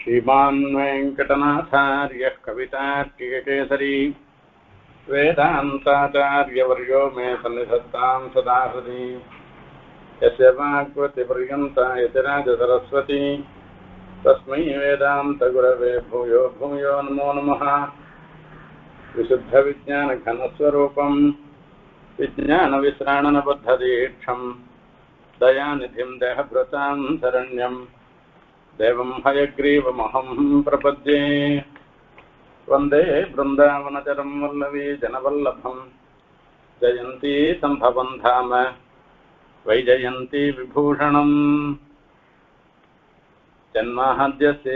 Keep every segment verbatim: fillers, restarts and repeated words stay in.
श्रीमान् वेङ्कटनाथार्यः कवितार्किककेसरी वेदान्ताचार्यवर्यो मे सन्निधत्तां सदा हृदि यस्य वाग्वतिपर्यन्ता यतिराजसरस्वती तस्मै वेदान्तगुरवे भूयो भूयो नमो नमः। विशुद्धविज्ञानघनस्वरूपं विज्ञानविश्राणनबद्धदीक्षं दयानिधिं देहभृतां शरण्यं देवं हयग्रीवमहं प्रपद्ये। वन्दे बृन्दावनचरं वल्लवी जनवल्लभं जयन्ती सम्भवं धाम वैजयन्ती विभूषणम्। जन्माद्यस्य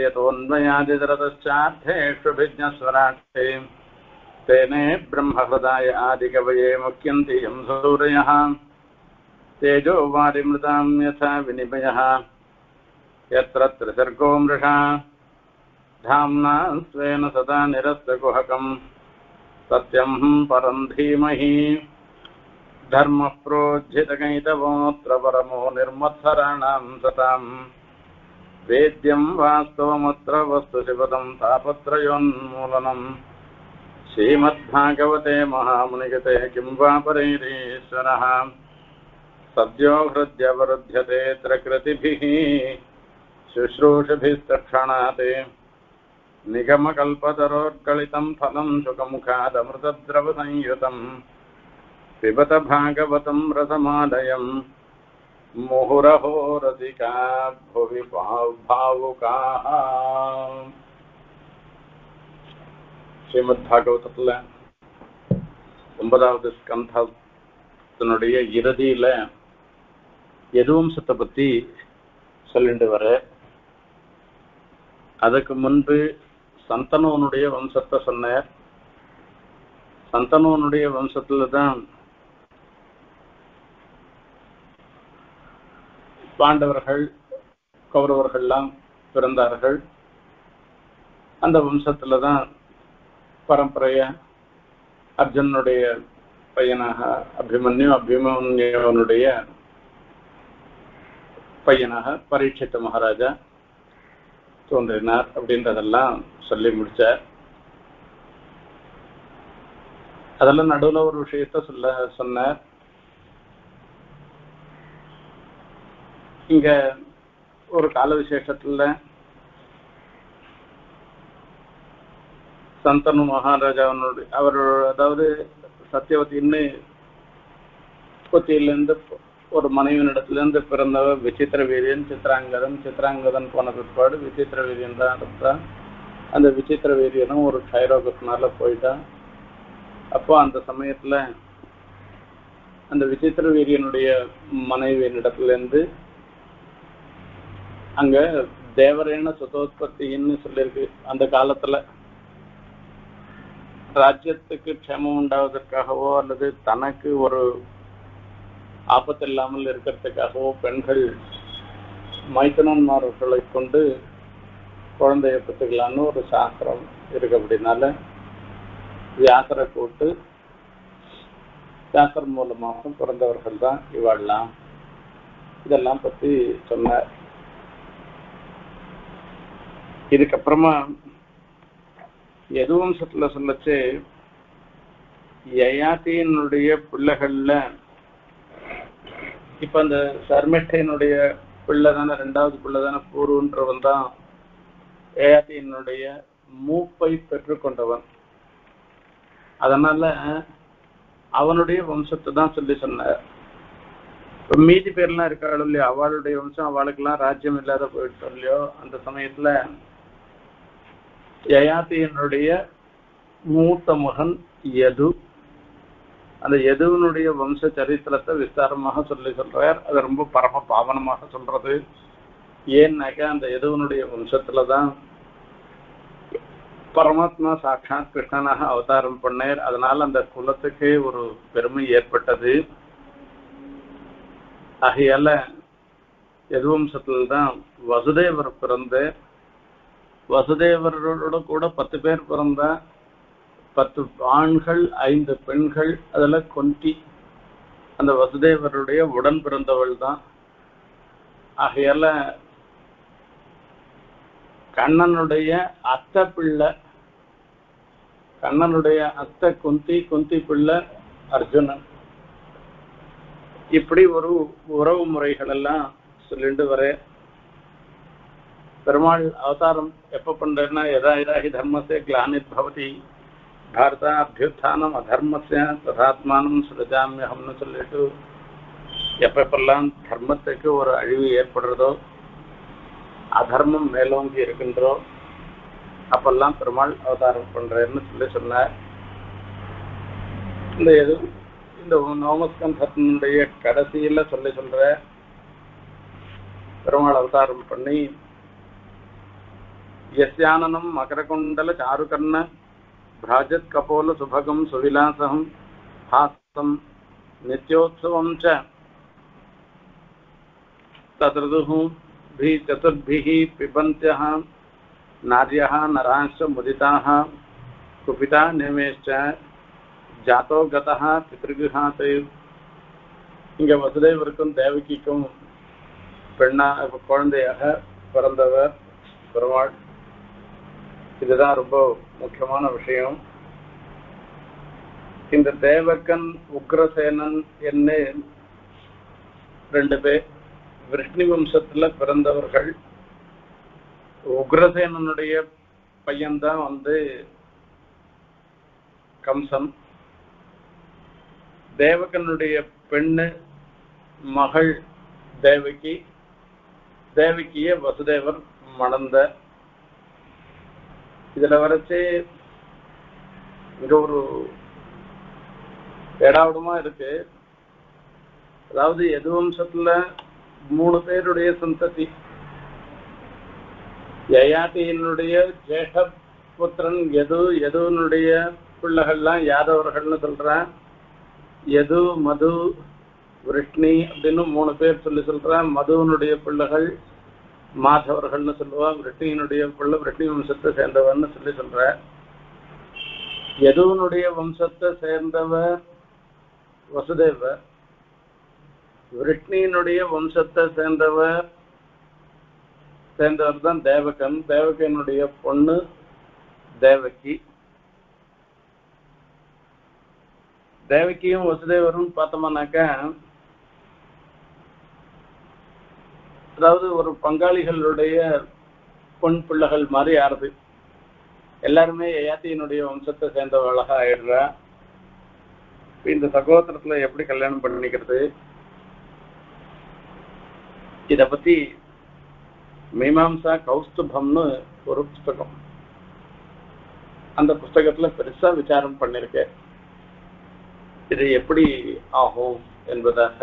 यतोऽन्वयादितरतश्चार्थेष्वभिज्ञस्वराट्टे तेने ब्रह्महृदाय आदिकवये मुह्यन्ति यं सूरयः। तेजो वारिमृतां यथा विनिमयः यत्र त्रिसर्गो मृषा धाम्ना स्वेन सदा निरस्तकुहकं सत्यं परं धीमहि। धर्मः प्रोज्झितकैतवोऽत्र परमो निर्मत्सराणां सतां वेद्यं वास्तवमत्र वस्तुशिवदं तापत्रयोन्मूलनम्। श्रीमद्भागवते महामुनिगते किं वा परैरीश्वरः सद्यो हृद्यवरुध्यते प्रकृतिभिः शुश्रूषभिस्तक्षणात् निगमकल्पतरोर्गलितं फलं शुकमुखादमृतद्रवसंयुतं पिबत भागवतं रसमालयं मुहुरहो रसिका भुवि भावुकाः। ஸ்ரீமத்பாகவதத்துல ஒன்பதாவது ஸ்கந்தத்தினுடைய இறுதியில யதுவம்சத்தை பத்தி சொல்லிட்டு வர, அதுக்கு முன்பு சந்தனுவனுடைய வம்சத்தை சொன்னார். சந்தனுவனுடைய வம்சத்துல தான் பாண்டவர்கள் கௌரவர்கள்லாம் பிறந்தார்கள். அந்த வம்சத்துல தான் பரம்பரைய அர்ஜுனனுடைய பையனாக அபிமன்யு, அபிமன்யுவனுடைய பையனாக பரீட்சித்த மகாராஜா தோன்றினார் அப்படின்றதெல்லாம் சொல்லி முடிச்சார். அதெல்லாம் நடுவில் ஒரு விஷயத்த சொல்ல சொன்னார். இங்க ஒரு கால விசேஷத்துல சந்தனு மகாராஜாவனுடைய அவர் அதாவது சத்தியவதின்னு கொத்தியிலிருந்து ஒரு மனைவியிடத்திலிருந்து பிறந்தவர் விசித்திர வீரியன், சித்ராங்கதன். சித்ராங்கதன் போன பிற்பாடு விசித்திர வீரியன் தான் இருந்தான். அந்த விசித்திர வீரியனும் ஒரு க்ஷயரோகத்தினால போயிட்டான். அப்போ அந்த சமயத்துல அந்த விசித்திர வீரியனுடைய மனைவியினிடத்திலிருந்து அங்க தேவரேன சுதோத்பத்தின்னு சொல்லியிருக்கு. அந்த காலத்துல ராஜ்யத்துக்கு க்ஷேமம் உண்டாவதற்காகவோ அல்லது தனக்கு ஒரு ஆபத்து இல்லாமல் இருக்கிறதுக்காகவோ பெண்கள் மைத்தனன்மார்களை கொண்டு குழந்தைய பெற்றுக்கலான்னு ஒரு சாஸ்திரம் இருக்கு. அப்படின்னால வியாசரை கூட்டு வியாசர் மூலமாக பிறந்தவர்கள் தான் இவாழலாம். இதெல்லாம் பத்தி சொன்னார். இதுக்கப்புறமா யதுவம்சத்துல சொல்லச்சு யயாதியினுடைய பிள்ளைகள்ல இப்ப அந்த சர்மெட்டையினுடைய பிள்ளை தானே, ரெண்டாவது பிள்ளை தானே பூர்வன்றவன் தான் யயாதியினுடைய மூப்பை பெற்றுக்கொண்டவன். அதனால அவனுடைய வம்சத்தை தான் சொல்லி சொன்னார். இப்ப மீதி பேர்லாம் இருக்காளோ இல்லையோ, அவளுடைய வம்சம் அவளுக்கெல்லாம் ராஜ்யம் இல்லாத போயிட்டு இல்லையோ, அந்த சமயத்துல யயாதியினுடைய மூத்த மகன் யது, அந்த யதுவனுடைய வம்ச சரித்திரத்தை விஸ்தாரமாக சொல்லி சொல்றார். அது ரொம்ப பரம பாவனமாக சொல்றது. ஏன்னாக்கா அந்த யதுவனுடைய வம்சத்துலதான் பரமாத்மா சாட்சாத் கிருஷ்ணனாக அவதாரம் பண்ணார். அதனால அந்த குலத்துக்கு ஒரு பெருமை ஏற்பட்டது. ஆகையால யதுவம்சத்துலதான் வசுதேவர் பிறந்த. வசுதேவரோட கூட பத்து பேர் பிறந்தா, பத்து ஆண்கள் ஐந்து பெண்கள். அதுல கொண்டி அந்த வசுதேவருடைய உடன் பிறந்தவள் தான். ஆகையால கண்ணனுடைய அத்தை பிள்ளை, கண்ணனுடைய அத்தை குந்தி, குந்தி பிள்ளை அர்ஜுனன். இப்படி ஒரு உறவு முறைகள் எல்லாம் சொல்லிட்டு வர பெருமாள் அவதாரம் எப்ப பண்றேன்னா, எதா இதாகி தர்மசே கிளானித் பவதி பாரத அபியுத்தானம் அதர்மசே ததாத்மானம் சுரஜாமியகம்னு சொல்லிட்டு எப்பப்பெல்லாம் தர்மத்துக்கு ஒரு அழிவு ஏற்படுறதோ, அதர்மம் மேலோங்கி இருக்கின்றோ, அப்பெல்லாம் பெருமாள் அவதாரம் பண்றேன்னு சொல்லி சொன்னார். இந்த எது இந்த நவமஸ்கந்தத்தினுடைய கடைசியில சொல்லி சொல்ற பெருமாள் அவதாரம் பண்ணி யஸ்யானனம் மகரகுண்டல சாருகர்ண பிராஜத் கபோல சுபகம் சுவிலாசம் ஹாசம் நித்யோத்சவம் ச தத்ருதுஹு பி சதுர்பிஹ பிபந்த்யஹ நார்யஹ நரான்ஷ முதிதாஹ குபிதா நிமேஷ்ச ஜாதோ கதஹ பித்ருகிருஹாத். இங்க வசுதேவருக்கும் தேவகிக்கும் பெண்ணா குழந்தையாக பிறந்தவர் பெருமாள். இதுதான் ரொம்ப முக்கியமான விஷயம். இந்த தேவகன் உக்ரசேனன் என்ன ரெண்டு பேர் விஷ்ணு வம்சத்துல பிறந்தவர்கள். உக்ரசேனனுடைய பையன்தான் வந்து கம்சன். தேவகனுடைய பெண்ணு மகள் தேவகி. தேவகிய வசுதேவர் மணந்த. இதுல வரைச்சு இங்க ஒரு ஏடாவிடமா இருக்கு. அதாவது எது வம்சத்துல மூணு பேருடைய சந்ததி. யயாதியினுடைய ஜேஷ்ட புத்திரன் எது, எதுனுடைய பிள்ளைகள்லாம் யாதவர்கள்னு சொல்றேன். எது மது விருஷ்ணி அப்படின்னு மூணு பேர் சொல்லி சொல்றேன். மதுவனுடைய பிள்ளைகள் மாதவர்கள்னு சொல்லுவா. விருஷ்ணியினுடைய பிள்ளை விருஷ்ணி வம்சத்தை சேர்ந்தவர்னு சொல்லி சொல்ற. எதுவனுடைய வம்சத்தை சேர்ந்தவர் வசுதேவர். விருஷ்ணியினுடைய வம்சத்தை சேர்ந்தவர் சேர்ந்தவர் தான் தேவகன். தேவகனுடைய பொண்ணு தேவகி. தேவகியும் வசுதேவரும் பார்த்தோம்னாக்கா, அதாவது ஒரு பங்காளிகளுடைய பொன் பிள்ளைகள் மாதிரி ஆறுது. எல்லாருமே யயாதியினுடைய வம்சத்தை சேர்ந்தவளாக ஆயிடுறா. இந்த சகோதரத்துல எப்படி கல்யாணம் பண்ணிக்கிறது, இத பத்தி மீமாம்சா கௌஸ்துபம்னு ஒரு புஸ்தகம். அந்த புஸ்தகத்துல பெருசா விசாரம் பண்ணிருக்கேன், இது எப்படி ஆகும் என்பதாக.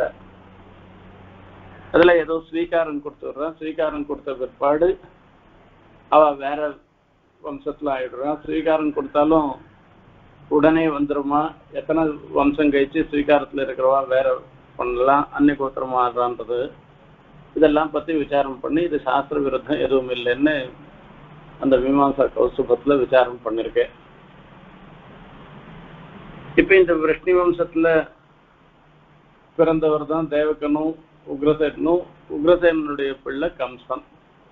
அதுல ஏதோ ஸ்வீகாரம் கொடுத்துடுறான். ஸ்வீகாரம் கொடுத்த பிற்பாடு அவ வேற வம்சத்துல ஆயிடுறான். ஸ்வீகாரம் கொடுத்தாலும் உடனே வந்துருமா, எத்தனை வம்சம் கழிச்சு ஸ்வீகாரத்துல இருக்கிறவா வேற பண்ணலாம், அன்னை கோத்திரமா ஆடுறான்றது, இதெல்லாம் பத்தி விசாரம் பண்ணி இது சாஸ்திர விருத்தம் எதுவும் இல்லைன்னு அந்த மீமாம்சா கௌஸ்துபத்துல விசாரம் பண்ணிருக்கேன். இப்ப இந்த விஷ்ணு வம்சத்துல பிறந்தவர் தான் தேவகனும் உக்ரசேனும். உக்ரசேனுடைய பிள்ளை கம்சன்.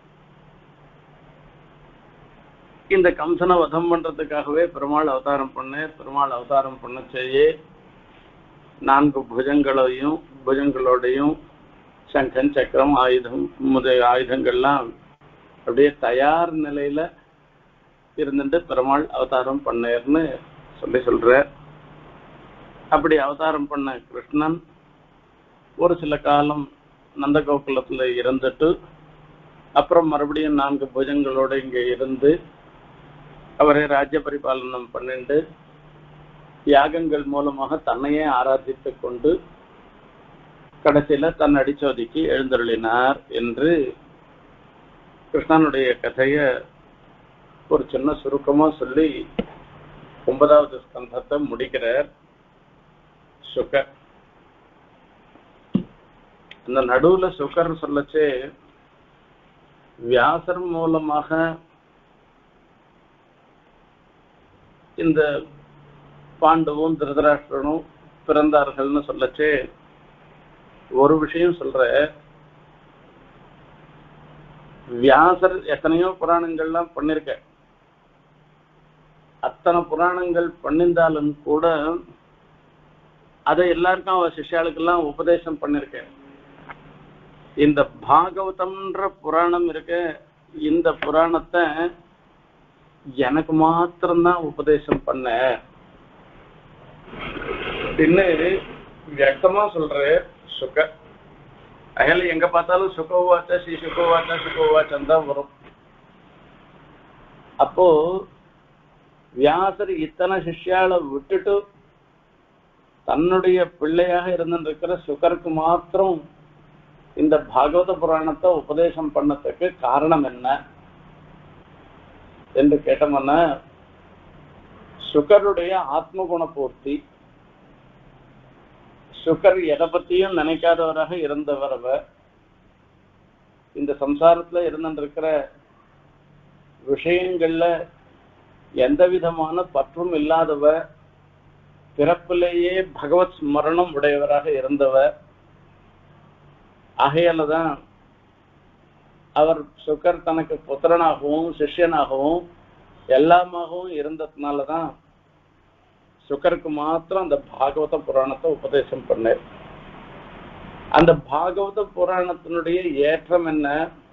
இந்த கம்சனை வதம் பண்றதுக்காகவே பெருமாள் அவதாரம் பண்ண. பெருமாள் அவதாரம் பண்ண செய்ய நான்கு புஜங்களையும் புஜங்களோடையும் சங்கன் சக்கரம் ஆயுதம் முதல் ஆயுதங்கள்லாம் அப்படியே தயார் நிலையில இருந்துட்டு பெருமாள் அவதாரம் பண்ணேர்னு சொல்லி சொல்ற. அப்படி அவதாரம் பண்ண கிருஷ்ணன் ஒரு சில காலம் நந்தகோகுலத்துல இருந்துட்டு அப்புறம் மறுபடியும் நான்கு புஜங்களோட இங்க இருந்து அவரை ராஜ்ய பரிபாலனம் பண்ணிட்டு யாகங்கள் மூலமாக தன்னையே ஆராதித்து கொண்டு கடைசியில தன் அடிச்சோதிக்கு எழுந்தருளினார் என்று கிருஷ்ணனுடைய கதைய ஒரு சின்ன சுருக்கமா சொல்லி ஒன்பதாவது ஸ்கந்தத்தை முடிக்கிறார் சுகர். அந்த நடுவுல சுகர் சொல்லச்சே வியாசர் மூலமாக இந்த பாண்டவும் திருதராஷ்டிரனும் பிறந்தார்கள்னு சொல்லச்சே ஒரு விஷயம் சொல்ற. வியாசர் எத்தனையோ புராணங்கள்லாம் பண்ணிருக்க. அத்தனை புராணங்கள் பண்ணிருந்தாலும் கூட அதை எல்லாருக்கும் அவ சிஷ்யாளுக்கெல்லாம் உபதேசம் பண்ணிருக்கேன். இந்த பாகவதம்ன்ற புராணம் இருக்க, இந்த புராணத்தை எனக்கு மாத்திரம்தான் உபதேசம் பண்ண அப்படின்னு வியக்தமா சொல்ற சுக. அயல எங்க பார்த்தாலும் சுகவாச்சா ஸ்ரீ சுகவாச்சா சுகவாச்சம் தான் வரும். அப்போ வியாசர் இத்தனை சிஷ்யால விட்டுட்டு தன்னுடைய பிள்ளையாக இருந்திருக்கிற சுகருக்கு மாத்திரம் இந்த பாகவத புராணத்தை உபதேசம் பண்ணதுக்கு காரணம் என்ன என்று கேட்டோம்னா, சுகருடைய ஆத்மகுண பூர்த்தி. சுகர் எதை பத்தியும் நினைக்காதவராக இருந்தவர். அவர் இந்த சம்சாரத்துல இருந்திருக்கிற விஷயங்கள்ல எந்த விதமான பற்றும் இல்லாதவர், பிறப்பிலேயே பகவத் ஸ்மரணம் உடையவராக இருந்தவர். ஆகையாலதான் அவர் சுகர் தனக்கு புத்திரனாகவும் சிஷ்யனாகவும் எல்லாமாகவும் இருந்ததுனாலதான் சுகருக்கு மாத்திரம் அந்த பாகவத புராணத்தை உபதேசம் பண்ணார். அந்த பாகவத புராணத்தினுடைய ஏற்றம் என்ன?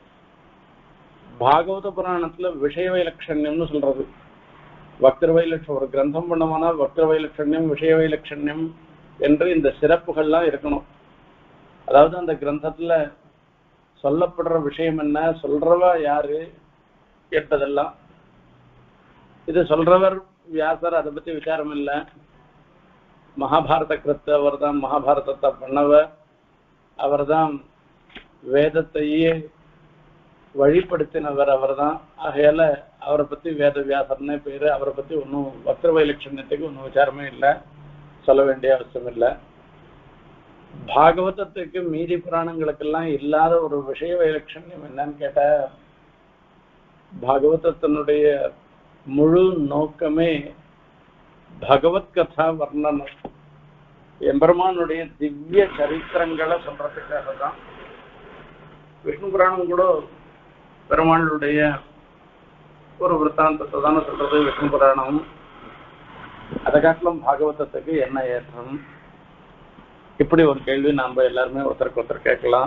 பாகவத புராணத்துல விஷய வைலட்சண்யம்னு சொல்றது. வக்ர வைலட்சம் ஒரு கிரந்தம் பண்ணோம்னா வக்ர வைலட்சண்யம் விஷய வைலட்சண்யம் என்று இந்த சிறப்புகள்லாம் இருக்கணும். அதாவது அந்த கிரந்தத்துல சொல்லப்படுற விஷயம் என்ன, சொல்றவா யாரு என்பதெல்லாம். இது சொல்றவர் வியாசர், அதை பத்தி விசாரம் இல்லை. மகாபாரத கிருத்த அவர் தான் மகாபாரதத்தை பண்ணவர். அவர் தான் வேதத்தையே வழிபடுத்தினவர் அவர் தான். ஆகையால அவரை பத்தி வேத வியாசர்னே பேரு. அவரை பத்தி ஒன்றும் வக்ர வைலட்சண்யத்துக்கு ஒன்றும் விசாரமே இல்லை, சொல்ல வேண்டிய அவசியம் இல்லை. பாகவதத்துக்கு மீதி புராணங்களுக்கெல்லாம் இல்லாத ஒரு விஷய வைலட்சண்யம் என்னன்னு கேட்ட, பாகவதத்தினுடைய முழு நோக்கமே பகவத் கதா வர்ணனம், எம்பெருமானுடைய திவ்ய சரித்திரங்களை சொல்றதுக்காக தான். விஷ்ணு புராணம் கூட பெருமாளுடைய ஒரு விற்த்தாந்தத்தை தானே சொல்றது விஷ்ணு புராணம். அதை காட்டிலும் பாகவதத்துக்கு என்ன ஏற்றம்? இப்படி ஒரு கேள்வி நாம எல்லாருமே ஒருத்தருக்கு ஒருத்தர் கேட்கலாம்.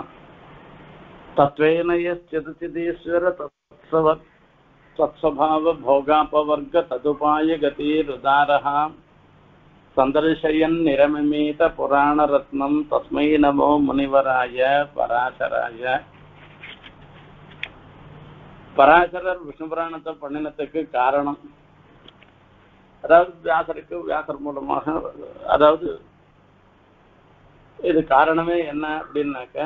தத்வேனயஸ்வர தத்சவத் தத்ஸ்வபாவ போகாபவர்க ததுபாய கதிருதாரஹா சந்தர்ஷயன் நிரமிமீத புராண ரத்னம் தஸ்மை நமோ முனிவராய பராசராய. பராசரர் விஷ்ணு புராணத்தை பண்ணினத்துக்கு காரணம், அதாவது வியாசருக்கு வியாசர் மூலமாக, அதாவது இது காரணமே என்ன அப்படின்னாக்க,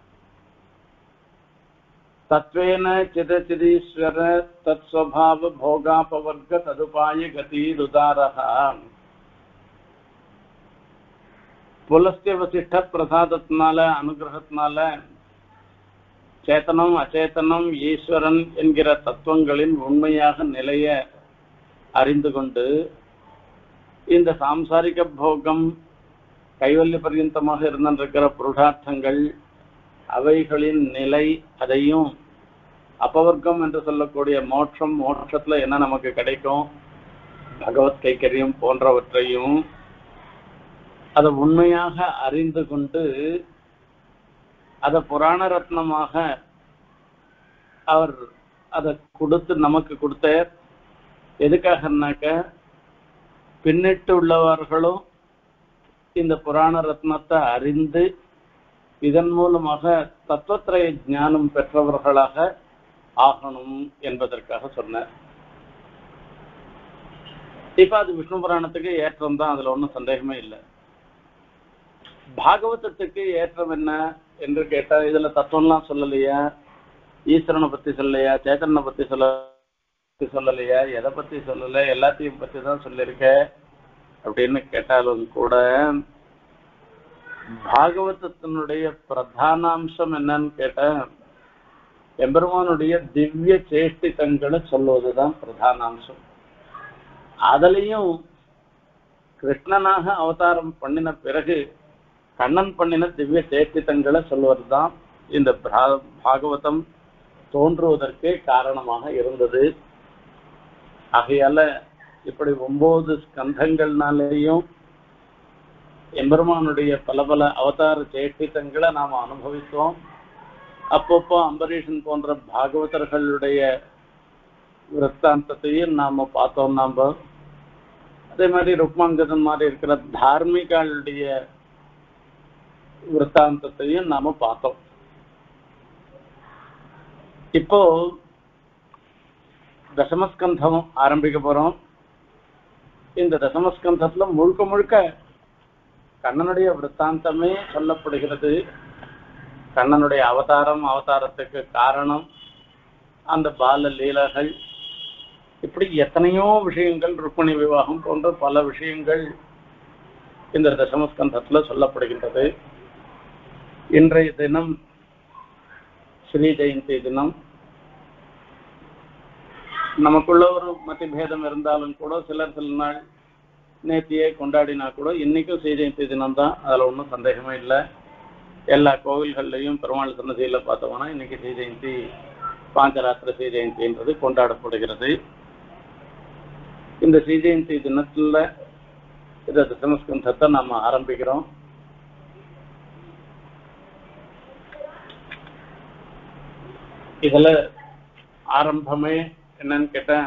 தத்வேன சிதச்சிதீஸ்வர தத்ஸ்வபாவ போகாபவர்க ததுபாய கதிருதாரஹா. புலஸ்திய வசிஷ்ட பிரசாதத்தினால அனுகிரகத்தினால சேத்தனம் அச்சேதனம் ஈஸ்வரன் என்கிற தத்துவங்களின் உண்மையாக நிலைய அறிந்து கொண்டு இந்த சாம்சாரிக போகம் கைவல்ய பர்யந்தமாக இருந்திருக்கிற புருஷார்த்தங்கள் அவைகளின் நிலை, அதையும் அபவர்க்கம் என்று சொல்லக்கூடிய மோட்சம், மோட்சத்துல என்ன நமக்கு கிடைக்கும், பகவத் கைக்கரியம் போன்றவற்றையும் அதை உண்மையாக அறிந்து கொண்டு அதை புராண ரத்னமாக அவர் அதை கொடுத்து நமக்கு கொடுத்தார். எதுக்காகனாக்க, பின்னிட்டு உள்ளவர்களும் இந்த புராண ரத்னத்தை அறிந்து இதன் மூலமாக தத்துவத்திரய ஞானம் பெற்றவர்களாக ஆகணும் என்பதற்காக சொன்னார். இப்ப அது விஷ்ணு புராணத்துக்கு ஏற்றம் தான், அதுல ஒன்றும் சந்தேகமே இல்லை. பாகவதத்துக்கு ஏற்றம் என்ன என்று கேட்டா, இதுல தத்துவம்லாம் சொல்லலையா, ஈஸ்வரனை பத்தி சொல்லலையா, சேத்தனை பத்தி சொல்ல சொல்லலையா, எதை பத்தி சொல்லல, எல்லாத்தையும் பத்தி தான் சொல்லியிருக்க அப்படின்னு கேட்டாலும் கூட, பாகவதத்தினுடைய பிரதானாம்சம் என்னன்னு கேட்ட, எம்பெருமானுடைய திவ்ய சேஷ்டிதங்களை சொல்வதுதான் பிரதானாம்சம். அதுலயும் கிருஷ்ணனாக அவதாரம் பண்ணின பிறகு கண்ணன் பண்ணின திவ்ய சேஷ்டிதங்களை சொல்வதுதான் இந்த பாகவதம் தோன்றுவதற்கு காரணமாக இருந்தது. ஆகையால இப்படி ஒன்பது ஸ்கந்தங்கள்னாலேயும் எம்பெருமானுடைய பல பல அவதார சேஷ்டித்தங்களை நாம் அனுபவித்தோம். அப்பப்போ அம்பரீஷன் போன்ற பாகவதர்களுடைய விற்த்தாந்தத்தையும் நாம பார்த்தோம். நாம அதே மாதிரி ருக்மாங்கதன் மாதிரி இருக்கிற தார்மிகளுடைய விற்த்தாந்தத்தையும் நாம பார்த்தோம். இப்போ தசமஸ்கந்தம் ஆரம்பிக்க போறோம். இந்த தசமஸ்கந்தத்துல முழுக்க முழுக்க கண்ணனுடைய விற்த்தாந்தமே சொல்லப்படுகிறது. கண்ணனுடைய அவதாரம், அவதாரத்துக்கு காரணம், அந்த பால லீலைகள், இப்படி எத்தனையோ விஷயங்கள், ருக்மிணி விவாகம் போன்ற பல விஷயங்கள் இந்த தசமஸ்கந்தத்துல சொல்லப்படுகின்றது. இன்றைய தினம் ஸ்ரீ ஜெயந்தி தினம். நமக்குள்ள ஒரு மத்திபேதம் இருந்தாலும் கூட சிலர் சில நாள் நேத்தியே கொண்டாடினா கூட இன்னைக்கும் ஸ்ரீ ஜெயந்தி தினம் தான், அதில் ஒன்றும் சந்தேகமே இல்லை. எல்லா கோவில்கள்லையும் பெருமாள் சன்னதியில் பார்த்தோம்னா இன்னைக்கு ஸ்ரீ ஜெயந்தி, பாஞ்சராத்திர ஸ்ரீ ஜெயந்தின்றது கொண்டாடப்படுகிறது. இந்த ஸ்ரீ ஜெயந்தி தினத்துல இந்த தசமஸ்கந்தத்தை நாம் ஆரம்பிக்கிறோம். இதுல ஆரம்பமே என்னன்னு கேட்டேன்.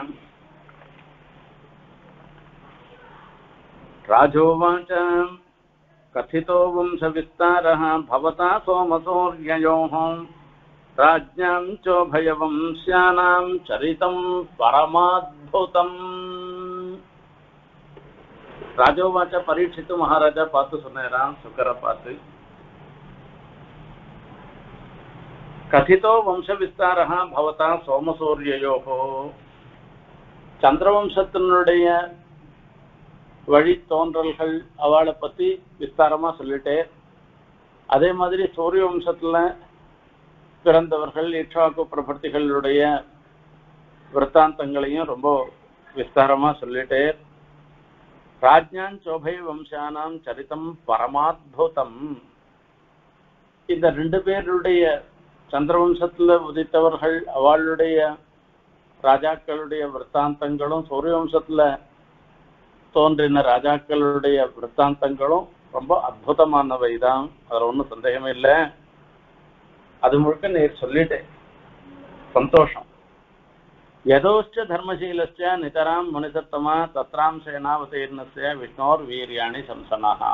ராஜோவாச்ச கதிதோ வம்ச விஸ்தாரः பவதா சோமசூர்யயோः ராஜ்ஞாம் சோபயவம்ஸ்யானாம் சரிதம் பரமாத்புதம். ராஜோவாச்ச பரீட்சித்து மகாராஜா பார்த்து சொன்னாராம், சுக்கரை பார்த்து, கதிதோ வம்ச விஸ்தாரः பவதா சோமசூர்யயோः, சந்திரவம்சத்தினுடைய வழி தோன்றல்கள் அவளை பத்தி விஸ்தாரமா சொல்லிட்டே, அதே மாதிரி சூரிய வம்சத்துல பிறந்தவர்கள் இக்ஷ்வாகு பிரபர்த்திகளுடைய விற்த்தாந்தங்களையும் ரொம்ப விஸ்தாரமா சொல்லிட்டே, ராஜ்ஞான் சோபை வம்சானாம் சரிதம் பரமாத்புதம், இந்த ரெண்டு பேருடைய சந்திரவம்சத்துல உதித்தவர்கள் அவளுடைய ராஜாக்களுடைய விற்த்தாந்தங்களும் சூரிய வம்சத்துல தோன்றின ராஜாக்களுடைய விற்த்தாந்தங்களும் ரொம்ப அற்புதமானவை தான், அதில் ஒன்றும் சந்தேகமே இல்லை. அது முழுக்க நேர் சொல்லிட்டேன். சந்தோஷம். யதோஷ்ட தர்மசீலஸ்ய நிதராம் முனிசத்தமா தத்ராம் சேனாவதீர்ணஸ்ய விஷ்ணோர் வீரியாணி சம்சனஹா.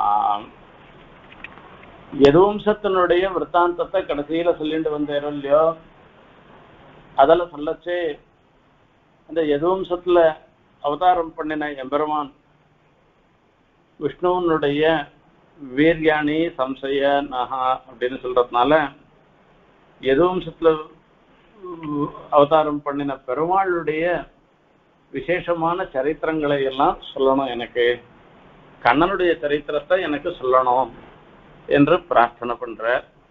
யதுவம்சத்தினுடைய விற்த்தாந்தத்தை கடைசியில சொல்லிட்டு வந்தேரோ இல்லையோ, அதில் சொல்லச்சே இந்த யதுவம்சத்துல அவதாரம் பண்ணின எம்பெருமான் விஷ்ணுவனுடைய வீர்யாணி சம்சய நகா அப்படின்னு சொல்றதுனால யதுவம்சத்துல அவதாரம் பண்ணின பெருமாளுடைய விசேஷமான சரித்திரங்களை எல்லாம் சொல்லணும், எனக்கு கண்ணனுடைய சரித்திரத்தை எனக்கு சொல்லணும் என்று பிரார்த்தனை பண்ற.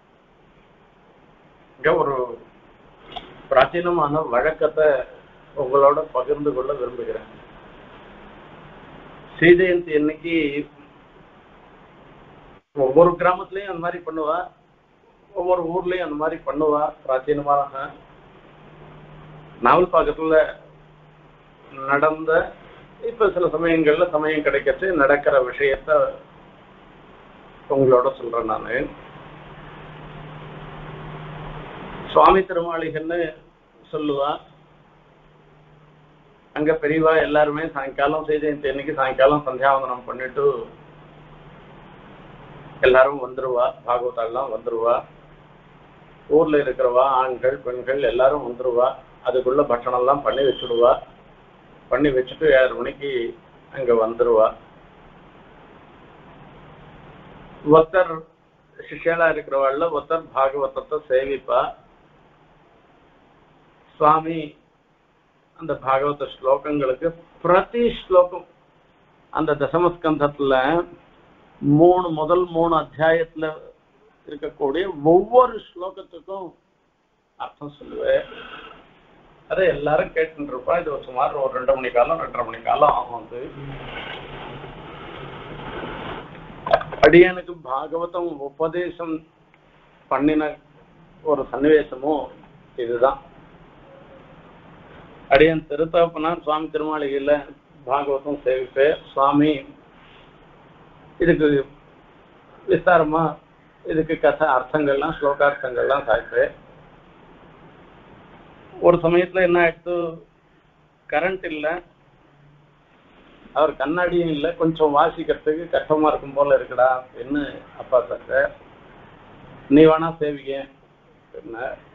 இங்க ஒரு பிராச்சீனமான வழக்கத்தை உங்களோட பகிர்ந்து கொள்ள விரும்புகிறேன். ஸ்ரீ ஜெயந்தி அன்னைக்கு ஒவ்வொரு கிராமத்திலையும் அந்த மாதிரி பண்ணுவா, ஒவ்வொரு ஊர்லயும் அந்த மாதிரி பண்ணுவா. பிராச்சீனமாக நாவல் பாக்கத்துல நடந்த, இப்ப சில சமயங்கள்ல சமயம் கிடைக்கச்சு நடக்கிற விஷயத்த உங்களோட சொல்றேன். நானு சுவாமி திருமாளிகன்னு சொல்லுவா. அங்க பெரியவா எல்லாருமே சாயங்காலம் ஸ்ரீ ஜெயந்தி அன்னைக்கு சாயங்காலம் சந்தியாவந்தனம் பண்ணிட்டு எல்லாரும் வந்துருவா, பாகவதாலாம் வந்துருவா, ஊர்ல இருக்கிறவா ஆண்கள் பெண்கள் எல்லாரும் வந்துருவா. அதுக்குள்ள பட்சணம் எல்லாம் பண்ணி வச்சுடுவா. பண்ணி வச்சுட்டு ஏழரை மணிக்கு அங்க வந்துருவா. ஒருத்தர் சிஷ்யலா இருக்கிறவாள்ல ஒருத்தர் பாகவதத்தை சேவிப்பா. சுவாமி அந்த பாகவத ஸ்லோகங்களுக்கு பிரதி ஸ்லோகம் அந்த தசமஸ்கந்தத்துல மூணு முதல் மூணு அத்தியாயத்துல இருக்கக்கூடிய ஒவ்வொரு ஸ்லோகத்துக்கும் அர்த்தம் சொல்லுவேன். அதை எல்லாரும் கேட்டு இருப்பா. இது ஒரு சுமார் ஒரு ரெண்டு மணி காலம் ரெண்டரை மணி காலம் ஆகும். வந்து அடியனுக்கு பாகவதம் உபதேசம் பண்ணின ஒரு சன்னிவேசமும் இதுதான். அடியன் திருத்தகப்பனார் சுவாமி திருமாளிகையில் பாகவதம் சேவிப்பேன். சுவாமி இதுக்கு விஸ்தாரமா இதுக்கு கதை அர்த்தங்கள்லாம் ஸ்லோகார்த்தங்கள்லாம் சாய்ப்பேன். ஒரு சமயத்துல என்ன ஆயிடுத்து, கரண்ட் இல்லை, அவர் கண்ணாடியும் இல்லை, கொஞ்சம் வாசிக்கிறதுக்கு கஷ்டமா இருக்கும் போல இருக்குடா அப்படின்னு அப்பா சார் நீ வேணா சேவிக்க என்ன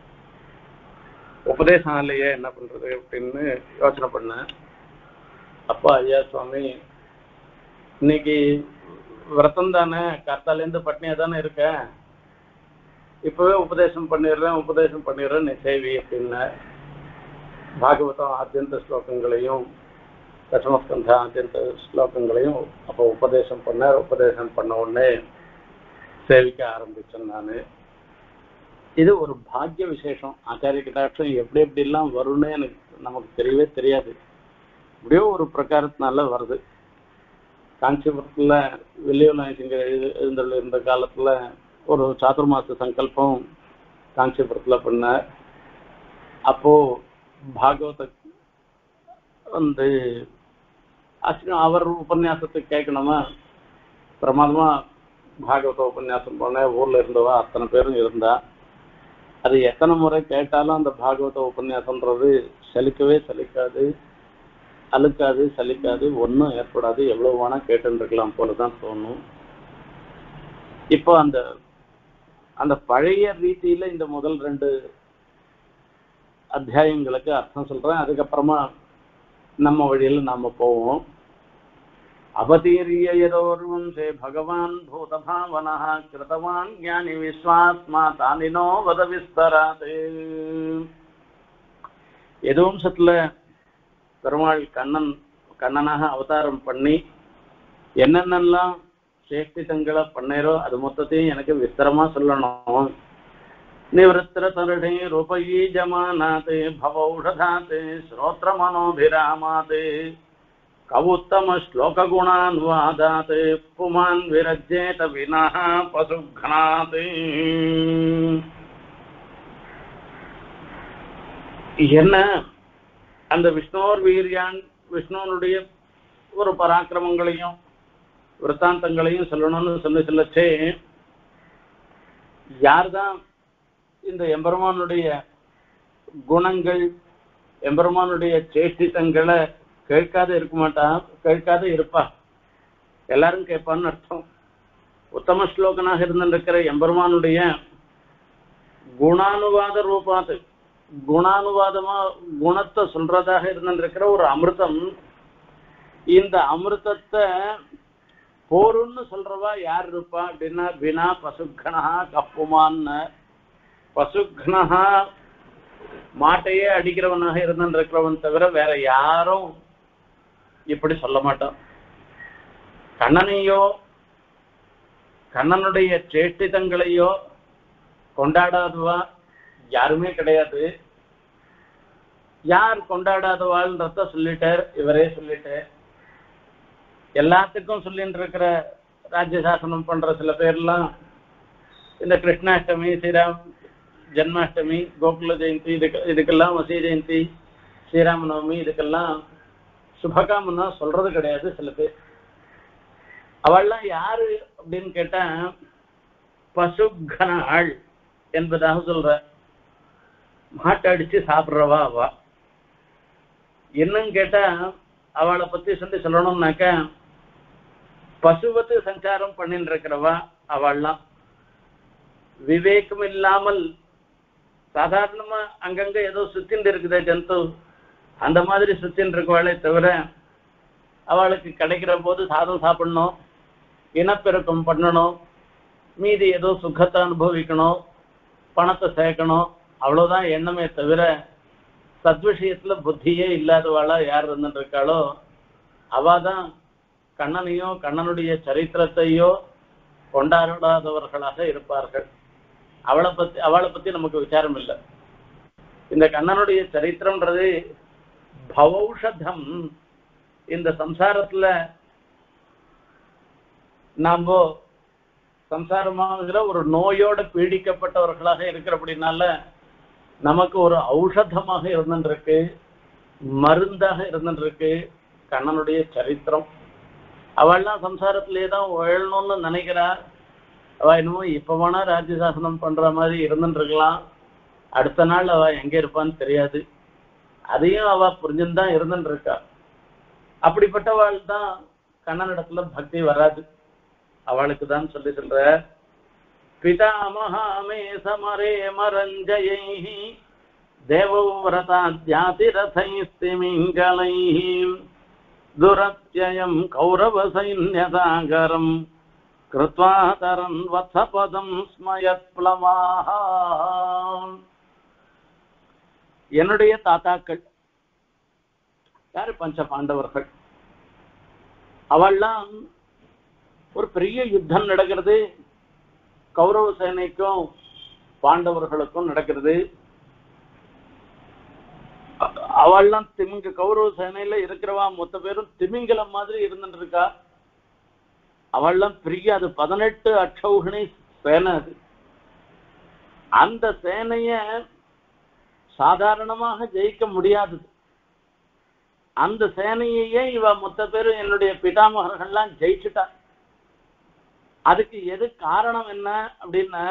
உபதேசம் இல்லையே என்ன பண்றது அப்படின்னு யோசனை பண்ணேன். அப்பா ஐயா சுவாமி இன்னைக்கு விரதம் தானே, கர்த்தாலேருந்து பட்னியா தானே இருக்க, இப்பவே உபதேசம் பண்ணிடுறேன் உபதேசம் பண்ணிடுறேன் நீ சேவி அப்படின்னா பாகவதம் ஆத்தியந்த ஸ்லோகங்களையும் தசமஸ்கந்த ஆத்தியந்த ஸ்லோகங்களையும் அப்போ உபதேசம் பண்ண உபதேசம் பண்ண உடனே சேவிக்க ஆரம்பிச்சேன் நான். இது ஒரு பாக்கிய விசேஷம். ஆச்சாரிய கடாட்சம் எப்படி எப்படிலாம் வரும்னு எனக்கு நமக்கு தெரியவே தெரியாது, இப்படியோ ஒரு பிரகாரத்தினால வருது. காஞ்சிபுரத்தில் வெள்ளியநாயசிங்க எழுது எழுந்தள்ள இருந்த காலத்தில் ஒரு சாதுர்மாச சங்கல்பம் காஞ்சிபுரத்தில் பண்ணார். அப்போது பாகவத வந்து அவர் உபன்யாசத்தை கேட்கணுமா, பிரமாதமாக பாகவத உபன்யாசம் பண்ண ஊரில் இருந்தவா அத்தனை பேரும் இருந்தா. அது எத்தனை முறை கேட்டாலும் அந்த பாகவத உபன்யாசம்ன்றது சலிக்கவே சலிக்காது, அழுக்காது சலிக்காது, ஒன்றும் ஏற்படாது, எவ்வளவு வேணா கேட்டுருக்கலாம் போலதான் தோணும். இப்போ அந்த அந்த பழைய ரீதியில இந்த முதல் ரெண்டு அத்தியாயங்களுக்கு அர்த்தம் சொல்றேன், அதுக்கப்புறமா நம்ம வழியில நாம போவோம். அவதீரிய யதோர்வம்சே பகவான் பூதபாவனஹ கிருதவான் ஞானி விஸ்வாத்மா தானினோ வத விஸ்தராத். யதுவம்சத்துல பெருமாள் கண்ணன் கண்ணனாக அவதாரம் பண்ணி என்னென்னலாம் சேஷ்டிதங்களை பண்ணேரோ அது மொத்தத்தையும் எனக்கு விஸ்தரமா சொல்லணும். நிவத்திர தருடே ரூபயீ ஜமானாத் பவௌஷதாத் ஸ்ரோத்ர மனோபிராமாத் கவுத்தம ஸ்லோக குணான்வாதாத் புமான் விரஜ்யேத வினஹ பசுக்னாத். என்ன அந்த விஷ்ணோர் வீரியான் விஷ்ணுவனுடைய ஒரு பராக்கிரமங்களையும் விற்த்தாந்தங்களையும் சொல்லணும்னு சொல்லி சொல்லச்சே, யார்தான் இந்த எம்பெருமானுடைய குணங்கள் எம்பெருமானுடைய சேஷ்டிதங்களை கேட்காத இருக்க மாட்டா, கேட்காத இருப்பா, எல்லாரும் கேட்பான்னு அர்த்தம். உத்தம ஸ்லோகனாக இருந்திருக்கிற எம்பெருமானுடைய குணானுவாத ரூபாத்து, குணானுவாதமா குணத்தை சொல்றதாக இருந்திருக்கிற ஒரு அமிர்தம், இந்த அமிர்தத்தை போருன்னு சொல்றவா யார் இருப்பா அப்படின்னா வினா பசுக்னஹா கப்புமான்னு. பசுக்னஹா மாட்டையே அடிக்கிறவனாக இருந்திருக்கிறவன் தவிர வேற யாரும் இப்படி சொல்ல மாட்டான். கண்ணனையோ கண்ணனுடைய சேஷ்டிதங்களையோ கொண்டாடாதவா யாருமே கிடையாது. யார் கொண்டாடாதவாள்ன்றத சொல்லிட்டார், இவரே சொல்லிட்டார். எல்லாத்துக்கும் சொல்லிட்டு இருக்கிற ராஜ்யசாசனம் பண்ற சில பேர்லாம் இந்த கிருஷ்ணாஷ்டமி, ஸ்ரீராம் ஜென்மாஷ்டமி, கோகுல ஜெயந்தி, இதுக்கு இதுக்கெல்லாம் வசீ ஜெயந்தி, ஸ்ரீராமநவமி, இதுக்கெல்லாம் சுபகாமன்னா சொல்றது கிடையாது சில பேர். அவள்லாம் யாரு அப்படின்னு கேட்டா பசுகனாள் என்பதாக சொல்ற, மாட்டை அடிச்சு சாப்பிட்றவா அவ. என்னன்னு கேட்டா அவளை பத்தி சொல்லி சொல்லணும்னாக்க பசுவத்து சஞ்சாரம் பண்ணிட்டு இருக்கிறவா அவள்லாம். விவேகம் இல்லாமல் சாதாரணமா அங்கங்க ஏதோ சுத்தின்னு இருக்குதே ஜந்து, அந்த மாதிரி சுத்தின்னு இருக்கவாளே தவிர அவளுக்கு கிடைக்கிற போது சாதம் சாப்பிடணும், இனப்பெருக்கம் பண்ணணும், மீதி ஏதோ சுகத்தை அனுபவிக்கணும், பணத்தை சேர்க்கணும், அவ்வளவுதான் எண்ணமே தவிர சத்விஷயத்துல புத்தியே இல்லாதவாளா யார் இருந்துட்டு இருக்காளோ அவாதான் கண்ணனையோ கண்ணனுடைய சரித்திரத்தையோ கொண்டாடாதவர்களாக இருப்பார்கள். அவளை பத்தி அவளை பத்தி நமக்கு விசாரம் இல்லை. இந்த கண்ணனுடைய சரித்திரம்ன்றது பவௌஷதம். இந்த சம்சாரத்துல நாம சம்சாரமாகிற ஒரு நோயோட பீடிக்கப்பட்டவர்களாக இருக்கிறபடினால நமக்கு ஒரு ஔஷதமாக இருந்துருக்கு. மருந்தாக இருந்துருக்கு கண்ணனுடைய சரித்திரம். அவள்லாம் சம்சாரத்திலே தான் உழணும்னு நினைக்கிறா. அவ என்னமோ இப்ப வேணா ராஜ்ய சாசனம் பண்ற மாதிரி இருந்துருக்கலாம், அடுத்த நாள் அவ எங்க இருப்பான்னு தெரியாது. அதையும் அவ புரிஞ்சுதான் இருந்துட்டு இருக்கா. அப்படிப்பட்டவாள் தான் கண்ணனிடத்துல பக்தி வராது. அவளுக்கு தான் சொல்லி சொல்ற, பிதாமகாமே சமரே மரஞ்சயை தேவவ்ரதாத்யாதிரதைஸ்திமிங்கலை துரத்யயம் கௌரவ சைன்யசாகரம் கிருத்வா தரன் வத்சபதம் ஸ்மயத் ப்ளவாஹ. என்னுடைய தாத்தாக்கள் யாரு? பஞ்ச பாண்டவர்கள். அவள்லாம் ஒரு பெரிய யுத்தம் நடக்கிறது, கௌரவ சேனைக்கும் பாண்டவர்களுக்கும் நடக்கிறது. அவள்லாம் திமிங்க கௌரவ சேனையில இருக்கிறவா மொத்த பேரும் திமிங்கலம் மாதிரி இருந்துட்டு இருக்கா. அவள்லாம் பெரிய, அது பதினெட்டு அட்சௌகிணி சேனை. அது அந்த சேனைய சாதாரணமாக ஜெயிக்க முடியாது. அந்த சேனையே இவ மொத்த பேரும் என்னுடைய பிதாமகர்கள்லாம் ஜெயிச்சுட்டா. அதுக்கு எது காரணம் என்ன அப்படின்னா,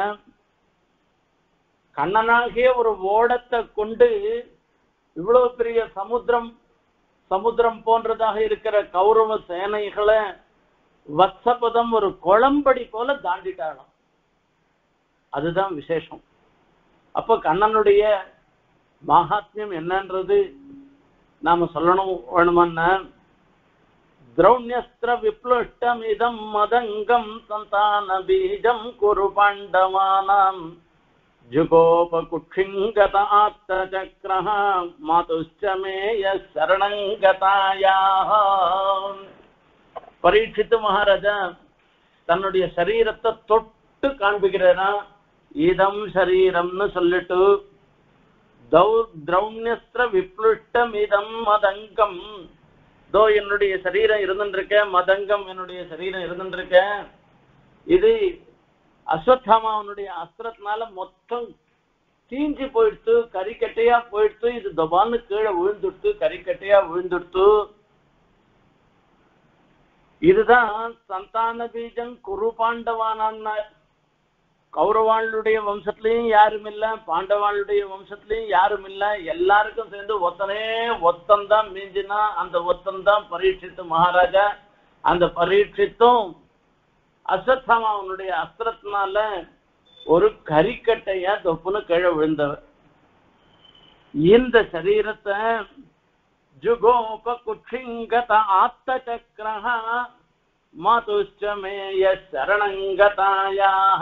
கண்ணனாகிய ஒரு ஓடத்தை கொண்டு இவ்வளவு பெரிய சமுத்திரம் சமுத்திரம் போன்றதாக இருக்கிற கௌரவ சேனைகளை வத்சபதம் ஒரு குளம்படி போல தாண்டிட்டாலும் அதுதான் விசேஷம். அப்ப கண்ணனுடைய மகாத்மியம் என்னன்றது நாம சொல்லணும் வேணுமான்னா, திரௌண்யஸ்திர விப்ளுஷ்டம் இதம் மதங்கம் சந்தான பீஜம் குரு பாண்டவானாம் ஜுகோப குட்சிங்கத ஆத்த சக்ரஹ மாதுஷ்சமேய சரணங்கதாயாஹ. பரீட்சித்து மகாராஜா தன்னுடைய சரீரத்தை தொட்டு காண்பிக்கிறா. இதம் சரீரம்னு சொல்லிட்டு திரௌண்யஸ்திர விப்ளுஷ்டம் இதம் மதங்கம், தோ என்னுடைய சரீரம் இருந்துருக்க, மதங்கம் என்னுடைய சரீரம் இருந்துருக்க, இது அஸ்வத்தாமாவனுடைய அஸ்திரத்தினால மொத்தம் தீஞ்சு போயிடுத்து, கறிக்கட்டையா போயிடுத்து, இது தபான்னு கீழே விழுந்துடுத்து, கறிக்கட்டையா விழுந்துடுத்து. இதுதான் சந்தான பீஜம் குரு பாண்டவானான்னா, கௌரவாளுடைய வம்சத்திலையும் யாரும் இல்ல, பாண்டவாளுடைய வம்சத்திலையும் யாரும் இல்ல, எல்லாருக்கும் சேர்ந்து ஒத்தனே ஒத்தந்தான் மீஞ்சினா, அந்த ஒத்தந்தான் பரீட்சித்து மகாராஜா. அந்த பரீட்சித்தும் அஸ்வத்தாமாவனுடைய அஸ்திரத்தினால ஒரு கறிக்கட்டையா தொப்புன்னு கீழே விழுந்தவர். இந்த சரீரத்தை ஜுகோப குட்சிங்கத ஆத்த சக்ரஹ மாதுஷ்சமேய சரணங்கதாயாஹ.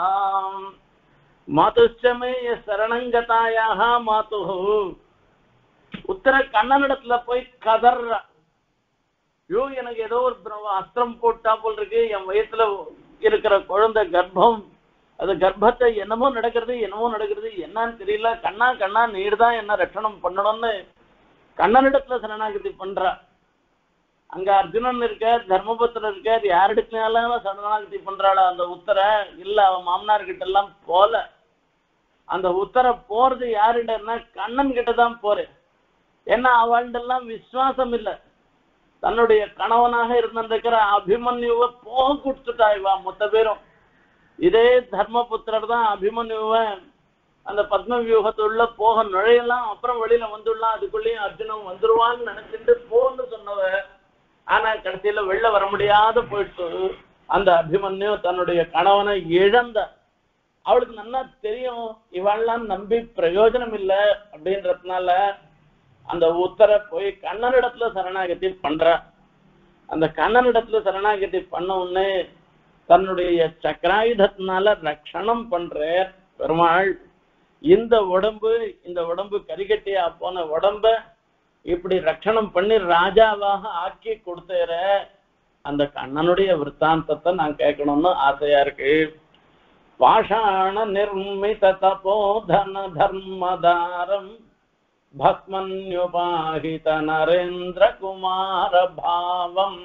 மாதுஷ்சமேய சரணங்கதாயாஹ. மாது உத்தர கண்ணனிடத்துல போய் கதற, ஐயோ எனக்கு ஏதோ ஒரு அஸ்திரம் போட்டா போல் இருக்கு, என் வயசுல இருக்கிற குழந்தை கர்ப்பம், அது கர்ப்பத்தை என்னமோ நடக்கிறது என்னமோ நடக்கிறது என்னன்னு தெரியல, கண்ணா கண்ணா நீடுதான் என்ன ரட்சணம் பண்ணணும்னு கண்ணனிடத்துல சரணாகதி பண்றா. அங்க அர்ஜுனன் இருக்கார், தர்மபுத்திரர் இருக்கார், யாரிடத்துனாலும் சரணாகதி பண்றாளா அந்த உத்தர இல்ல. அவன் மாமனார் கிட்ட எல்லாம் போல. அந்த உத்தர போறது யாருன்னா கண்ணன் கிட்டதான் போறேன். ஏன்னா அவள்டெல்லாம் விசுவாசம் இல்லை. தன்னுடைய கணவனாக இருந்திருக்கிற அபிமன்யுவை போக கொடுத்துட்டா இவா மொத்த பேரும். இதே தர்மபுத்திரர் தான் அபிமன்யுவை அந்த பத்ம வியூகத்துள்ள போக நுழையலாம், அப்புறம் வெளியில வந்துடலாம், அதுக்குள்ளேயும் அர்ஜுனன் வந்துருவான்னு நினைச்சிட்டு போன்னு சொன்னவ. ஆனா கடைசியில வெளில வர முடியாத போயிட்டு அந்த அபிமன்யு தன்னுடைய கணவனை இழந்த. அவளுக்கு நல்லா தெரியும் இவெல்லாம் நம்பி பிரயோஜனம் இல்லை அப்படின்றதுனால அந்த உத்தர போய் கண்ணனிடத்துல சரணாகதி பண்ற. அந்த கண்ணனிடத்துல சரணாகதி பண்ண உடனே தன்னுடைய சக்கராயுதத்தினால ரட்சணம் பண்ற பெருமாள். இந்த உடம்பு இந்த உடம்பு கரிகட்டியா போன உடம்ப இப்படி ரட்சணம் பண்ணி ராஜாவாக ஆக்கி கொடுத்தேற அந்த கண்ணனுடைய விற்த்தாந்தத்தை நான் கேட்கணும்னு ஆசையா இருக்கு. பாஷாண நிர்மித தபோதன தர்மதாரம் பஸ்மன்யுபாஹித நரேந்திர குமார பாவம்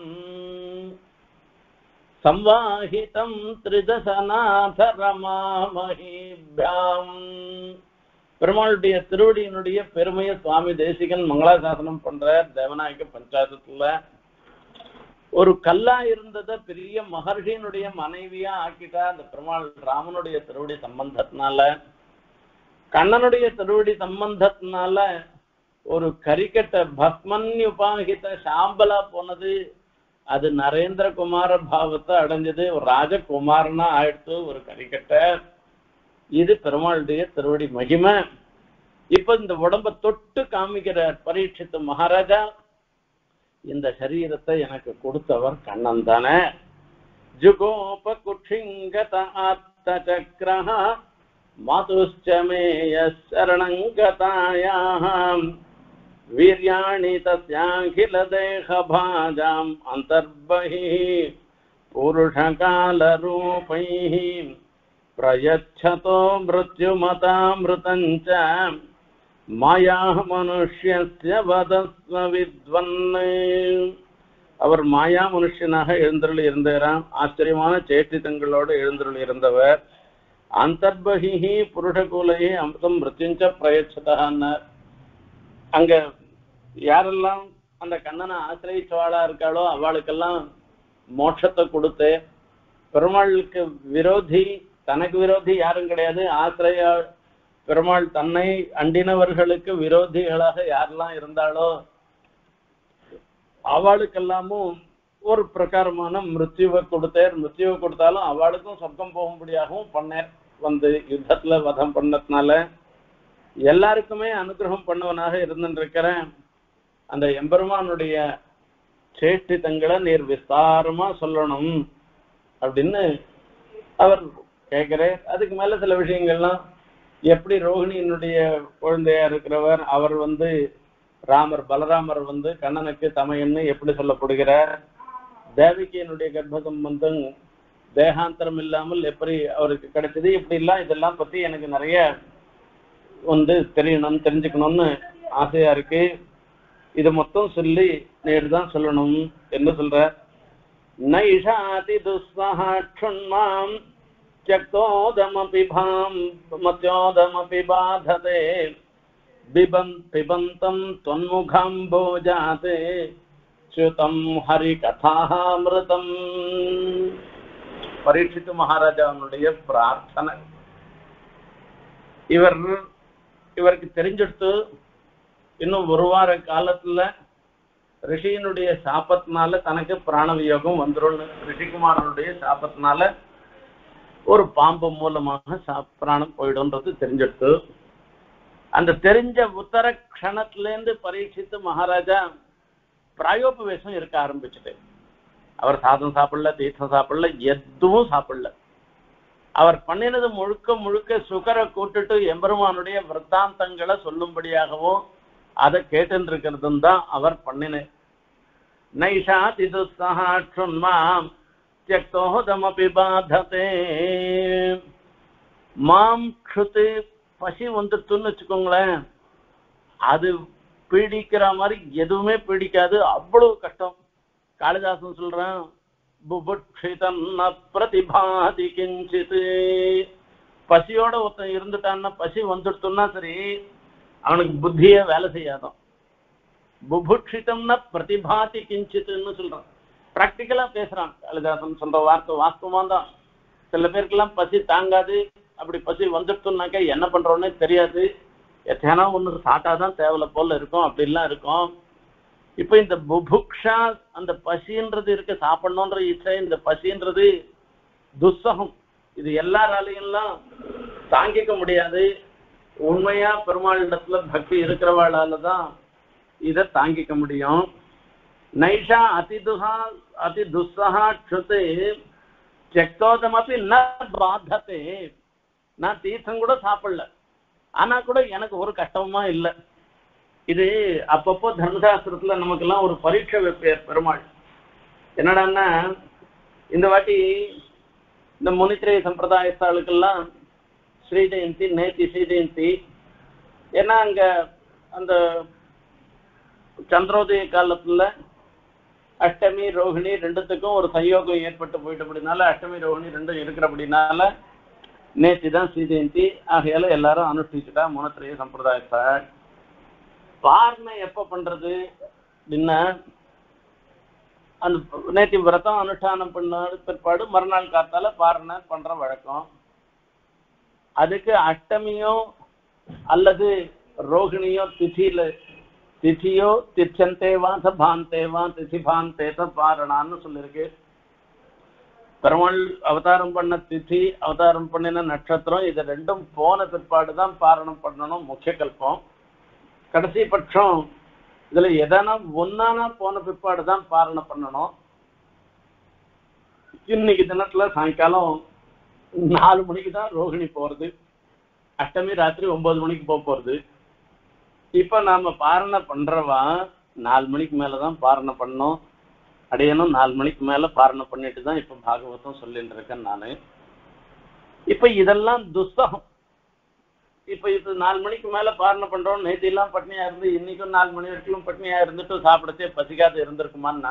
சம்வாஹிதம் த்ரிதசநாத ரமாமஹிப்யாம் பெருமாளுடைய திருவடியினுடைய பெருமையை சுவாமி தேசிகன் மங்களாசாசனம் பண்ற தேவநாயக பஞ்சாயத்துல ஒரு கல்லா இருந்தத பெரிய மகர்ஷியினுடைய மனைவியா ஆக்கிட்டா அந்த பெருமாள் ராமனுடைய திருவடி சம்பந்தத்தினால கண்ணனுடைய திருவடி சம்பந்தத்தினால ஒரு கரிக்கட்ட பஸ்மன்யுபாகித சாம்பலா போனது அது நரேந்திரகுமார பாவத்தை அடைஞ்சது ஒரு ராஜகுமாரனா ஆயிடுத்து ஒரு கரிக்கட்ட இது பெருமாளுடைய திருவடி மகிமை இப்ப இந்த உடம்ப தொட்டு காமிக்கிற பரீட்சித்து மகாராஜா இந்த சரீரத்தை எனக்கு கொடுத்தவர் கண்ணன் தானே ஜுகோப குட்சிங்கத ஆத்த சக்ரஹ மாதுஷ்சமேய சரணங்கதாயாம் வீர்யாணி தஸ்யாகில தேக பாஜாம் அந்தர்பஹி புருஷகால ரூபைஹி பிரயச்சதோ மிருத்யுமதாமிருதஞ்ச மாயா மனுஷ்யஸ்ய வதஸ்வ வித்வன்னு அவர் மாயா மனுஷனாக எழுந்தருள் இருந்தாராம் ஆச்சரியமான சேஷ்டிதங்களோடு எழுந்தருள் இருந்தவர் அந்தர்பஹி புருஷகுலையே அமிர்தம் மிருத்யுஞ்ச பிரயச்சதான்னார் அங்க யாரெல்லாம் அந்த கண்ணனை ஆசிரியச்சவாளா இருக்காளோ அவளுக்கெல்லாம் மோட்சத்தை கொடுத்து பெருமாளுக்கு விரோதி தனக்கு விரோதி யாரும் கிடையாது ஆசிரிய பெருமாள் தன்னை அண்டினவர்களுக்கு விரோதிகளாக யாரெல்லாம் இருந்தாலோ அவளுக்கெல்லாமும் ஒரு பிரகாரமான மிருத்யுவை கொடுத்தார் மிருத்யுவை கொடுத்தாலும் அவளுக்கும் சொர்க்கம் போகும்படியாகவும் பண்ணார் வந்து யுத்தத்துல வதம் பண்ணதுனால எல்லாருக்குமே அனுகிரகம் பண்ணவனாக இருந்துருக்கிறேன் அந்த எம்பெருமானுடைய சேஷ்டிதங்களை நீர் விஸ்தாரமா சொல்லணும் அப்படின்னு அவர் கேட்கிறார் அதுக்கு மேல சில விஷயங்கள்லாம் எப்படி ரோஹிணியினுடைய குழந்தையா இருக்கிறவர் அவர் வந்து ராமர் பலராமர் வந்து கண்ணனுக்கு தமையன்னு எப்படி சொல்லப்படுகிறார் தேவிகையினுடைய கர்ப்ப சம்பந்தம் தேகாந்தரம் இல்லாமல் எப்படி அவருக்கு கிடைச்சது இப்படி எல்லாம் இதெல்லாம் பத்தி எனக்கு நிறைய வந்து தெரியணும் தெரிஞ்சுக்கணும்னு ஆசையா இருக்கு இதை மொத்தம் சொல்லி நேரு தான் சொல்லணும் என்று சொல்ற நைஷாதி துஸ்வஹாட்சுன்மாம் த்யக்தோதமபி பாம் மத்யோதமபி பாததே பிபன் பிபந்தம் தொன்முகாம்போஜாதே ச்யுதம் ஹரி கதாமிருதம் பரீட்சித்து மகாராஜாவுடைய பிரார்த்தனை இவர் இவருக்கு தெரிஞ்செடுத்து இன்னும் ஒரு வார காலத்துல ரிஷியினுடைய சாபத்தினால தனக்கு பிராண வியோகம் வந்துடும் ரிஷிகுமாரனுடைய சாபத்தினால ஒரு பாம்பு மூலமாக பிராணம் போயிடும்ன்றது தெரிஞ்செடுத்து அந்த தெரிஞ்ச உத்தர க்ஷணத்துல இருந்து பரீட்சித்து மகாராஜா பிராயோபவேசம் இருக்க ஆரம்பிச்சுட்டு அவர் சாதம் சாப்பிடல தீர்த்தம் சாப்பிடல எதுவும் சாப்பிடல அவர் பண்ணினது முழுக்க முழுக்க சுகரை கூட்டுட்டு எம்பெருமானுடைய விருத்தாந்தங்களை சொல்லும்படியாகவும் அதை கேட்டு இருக்கிறதும் தான் அவர் பண்ணின நைஷா திதுஸ்தஹாட்சுன்மாம் த்யக்தோதமபி பாததே மாம் க்ஷுதி பசி வந்துட்டுன்னு வச்சுக்கோங்களேன் அது பீடிக்கிற மாதிரி எதுவுமே பீடிக்காது அவ்வளவு கஷ்டம் காளிதாசன் சொல்றேன் புபுட்சிதன்ன பிரதிபாதி கிஞ்சித் பசியோட ஒருத்தன் இருந்துட்டான்னா பசி வந்துடுத்துன்னா சரி அவனுக்கு புத்தியே வேலை செய்யாதான் புபுட்சிதம்னா பிரதிபாதி கிஞ்சித்துன்னு சொல்றான் பிராக்டிக்கலா பேசுறான் காளிதாசன் சொல்ற வார்த்தை வாஸ்தவமா தான் சில பேருக்கெல்லாம் பசி தாங்காது அப்படி பசி வந்துடுத்துனாக்கா என்ன பண்றோன்னே தெரியாது எத்தனா ஒன்று சாட்டாதான் தேவையில்ல போல இருக்கும் அப்படிலாம் இருக்கும் இப்ப இந்த புபுக்ஷா அந்த பசின்றது இருக்கு சாப்பிடணும்ன்ற இச்சை இந்த பசின்றது துஸ்ஸகம் இது எல்லாராலையும் தாங்கிக்க முடியாது உண்மையா பெருமாளிடத்துல பக்தி இருக்கிறவாளால தான் இதை தாங்கிக்க முடியும் நைஷா அதிதுஹா அதி துஸ்ஸஹா க்ஷுதே த்யக்தோதமபி ந பாததே நான் தீர்த்தம் கூட சாப்பிடல ஆனா கூட எனக்கு ஒரு கஷ்டமா இல்லை இது அப்பப்போ தர்மசாஸ்திரத்துல நமக்கெல்லாம் ஒரு பரீட்சை வைப்பார் பெருமாள் என்னடான்னா இந்த வாட்டி இந்த முனித்திரை சம்பிரதாயஸ்தாளுக்கெல்லாம் ஸ்ரீ ஜெயந்தி நேத்தி ஸ்ரீ ஜெயந்தி ஏன்னா அங்க அந்த சந்திரோதய காலத்துல அஷ்டமி ரோஹிணி ரெண்டுத்துக்கும் ஒரு சயோகம் ஏற்பட்டு போயிட்டு அப்படினால அஷ்டமி ரோஹிணி ரெண்டும் இருக்கிறபடினால நேற்று தான் ஸ்ரீஜெயந்தி, ஆகையால எல்லாரும் அனுஷ்டிச்சுட்டா முனத்திரைய சம்பிரதாயத்தை. பாரணை எப்ப பண்றது அப்படின்னா, அந்த நேற்று விரதம் அனுஷ்டானம் பண்ண பிற்பாடு மறுநாள் காத்தால பாரணை பண்ற வழக்கம். அதுக்கு அஷ்டமியோ அல்லது ரோகிணியோ திதியில திதியோ திச்சந்தேவா சபாந்தேவா திதிபாந்தேத பாரணான்னு சொல்லிருக்கு. பெருமாள் அவதாரம் பண்ண திதி, அவதாரம் பண்ணின நட்சத்திரம், இது ரெண்டும் போன பிற்பாடுதான் பாரணம் பண்ணணும் முக்கிய கல்பம். கடைசி பட்சம் இதுல எதனா ஒன்னானா போன பிற்பாடுதான் பாரணம் பண்ணணும். இன்னைக்கு தினத்துல சாயங்காலம் நாலு மணிக்கு தான் ரோகிணி போறது, அஷ்டமி ராத்திரி ஒன்பது மணிக்கு போக போறது. இப்ப நாம பாரணை பண்றவா நாலு மணிக்கு மேலதான் பாரணை பண்ணோம். அடையணும் நாலு மணிக்கு மேல பாரணை பண்ணிட்டு தான் இப்ப பாகவதம் சொல்லிட்டு இருக்கேன் நானு. இப்ப இதெல்லாம் துஸ்தகம். இப்ப இது நாலு மணிக்கு மேல பாரணை பண்றோம், நேற்று எல்லாம் பட்னியா இருந்து இன்னைக்கும் நாலு மணி வரைக்கும் பட்னியா இருந்துட்டு சாப்பிடச்சே பசிக்காத இருந்திருக்குமான்னா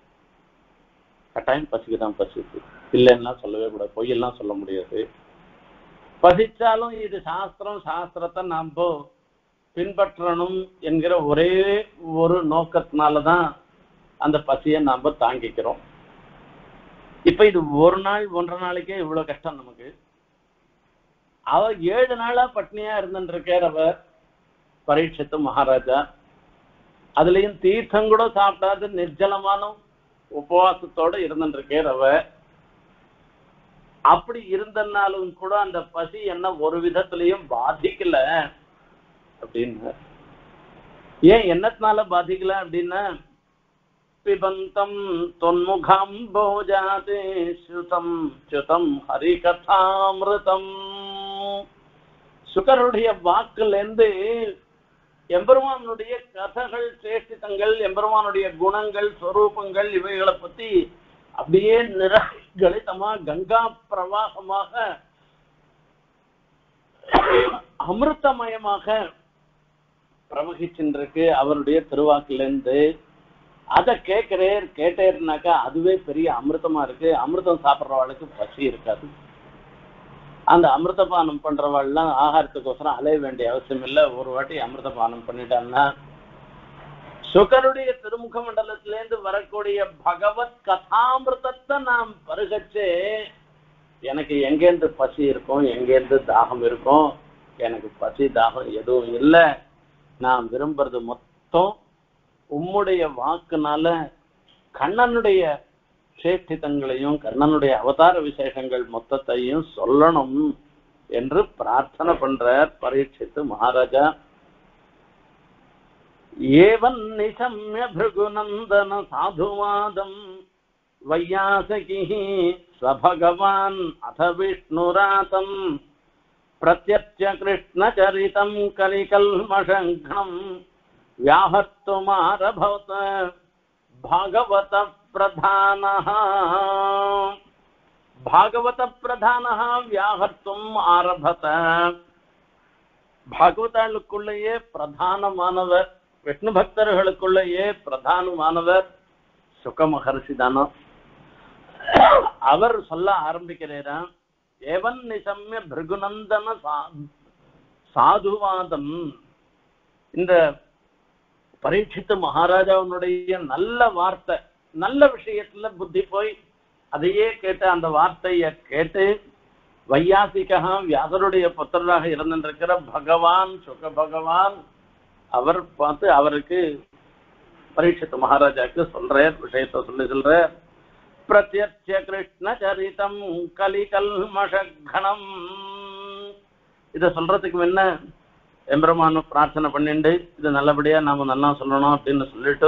கட்டாயம் பசிக்குதான் பசிக்கு இல்லைன்னா சொல்லவே கூடாது, பொய்யெல்லாம் சொல்ல முடியாது. பசிச்சாலும் இது சாஸ்திரம், சாஸ்திரத்தை நாம பின்பற்றணும் என்கிற ஒரே ஒரு நோக்கத்தினாலதான் அந்த பசியை நாம தாங்கிக்கிறோம். இப்ப இது ஒரு நாள் ஒன்றரை நாளைக்கே இவ்வளவு கஷ்டம் நமக்கு. அவர் ஏழு நாளா பட்னியா இருந்துருக்கார் அவர் பரீட்சித்து மகாராஜா. அதுலயும் தீர்த்தம் கூட சாப்பிடாது நிர்ஜலமான உபவாசத்தோட இருந்துருக்கார் அவர். அப்படி இருந்தனாலும் கூட அந்த பசி என்ன ஒரு விதத்திலையும் பாதிக்கல அப்படின்னு. ஏன் என்னத்தினால பாதிக்கல அப்படின்னா, பிபந்தம் தொன்முகம் போஜாதே சுதம் சுதம் ஹரிகதாமிருதம். சுகருடைய வாக்குல இருந்து எம்பெருமானுடைய கதைகள், சேஷ்டிதங்கள், எம்பெருமானுடைய குணங்கள், ஸ்வரூபங்கள் இவைகளை பத்தி அப்படியே நிரகலிதமா கங்கா பிரவாகமாக அமிர்தமயமாக பிரவகிச்சுருக்கு அவருடைய திருவாக்கிலிருந்து. அதை கேட்கிறேர் கேட்டேர்னாக்கா அதுவே பெரிய அமிர்தமா இருக்கு. அமிர்தம் சாப்பிட்றவாளுக்கு பசி இருக்காது. அந்த அமிர்தபானம் பண்றவாள்லாம் ஆகாரத்துக்கோசரம் அலைய வேண்டிய அவசியம் இல்லை. ஒரு வாட்டி அமிர்தபானம் பண்ணிட்டான்னா சுகருடைய திருமுக மண்டலத்திலேருந்து வரக்கூடிய பகவத் கதாமிருதத்தை நாம் பருகச்சே எனக்கு எங்கேருந்து பசி இருக்கும், எங்கேருந்து தாகம் இருக்கும்? எனக்கு பசி தாகம் எதுவும் இல்லை. நான் விரும்புறது மொத்தம் உம்முடைய வாக்குனால கண்ணனுடைய சேஷ்டிதங்களையும் கண்ணனுடைய அவதார விசேஷங்கள் மொத்தத்தையும் சொல்லணும் என்று பிரார்த்தனை பண்றார் பரீட்சித்து மகாராஜா. ஏவன் நிசம்ய பிருகுநந்தன சாதுவாதம் வையாசகி சபகவான் அத விஷ்ணுராதம் பிரத்யட்ச கிருஷ்ணச்சரிதம் கலிகல்மஷங்கம் व्याहर्तुमारभत भागवत प्रधानः भागवत प्रधानः व्याहर्तुम आरभत. பாகவதாளுக்குள்ளேயே பிரதானமானவர், விஷ்ணு பக்தர்களுக்குள்ளேயே பிரதானமானவர் சுக மகர்ஷி தானோ. அவர் சொல்ல ஆரம்பிக்கிறார், ஏவன் நிசம்ய பிருகுநந்தன சாதுவாதம். இந்த பரீட்சித்து மகாராஜாவுடைய நல்ல வார்த்தை, நல்ல விஷயத்துல புத்தி போய் அதையே கேட்டு அந்த வார்த்தைய கேட்டு வையாசிகா வியாசருடைய புத்திரராக இருந்திருக்கிற பகவான் சுக பகவான் அவர் பார்த்து அவருக்கு பரீட்சித்து மகாராஜாக்கு சொல்ற விஷயத்த சொல்லி சொல்ற, பிரத்யட்ச கிருஷ்ண சரிதம் கலிகல்மஷகணம். இத சொல்றதுக்கு முன்ன எம்பெருமான பிரார்த்தனை பண்ணிண்டு இது நல்லபடியா நாம நல்லா சொல்லணும் அப்படின்னு சொல்லிட்டு,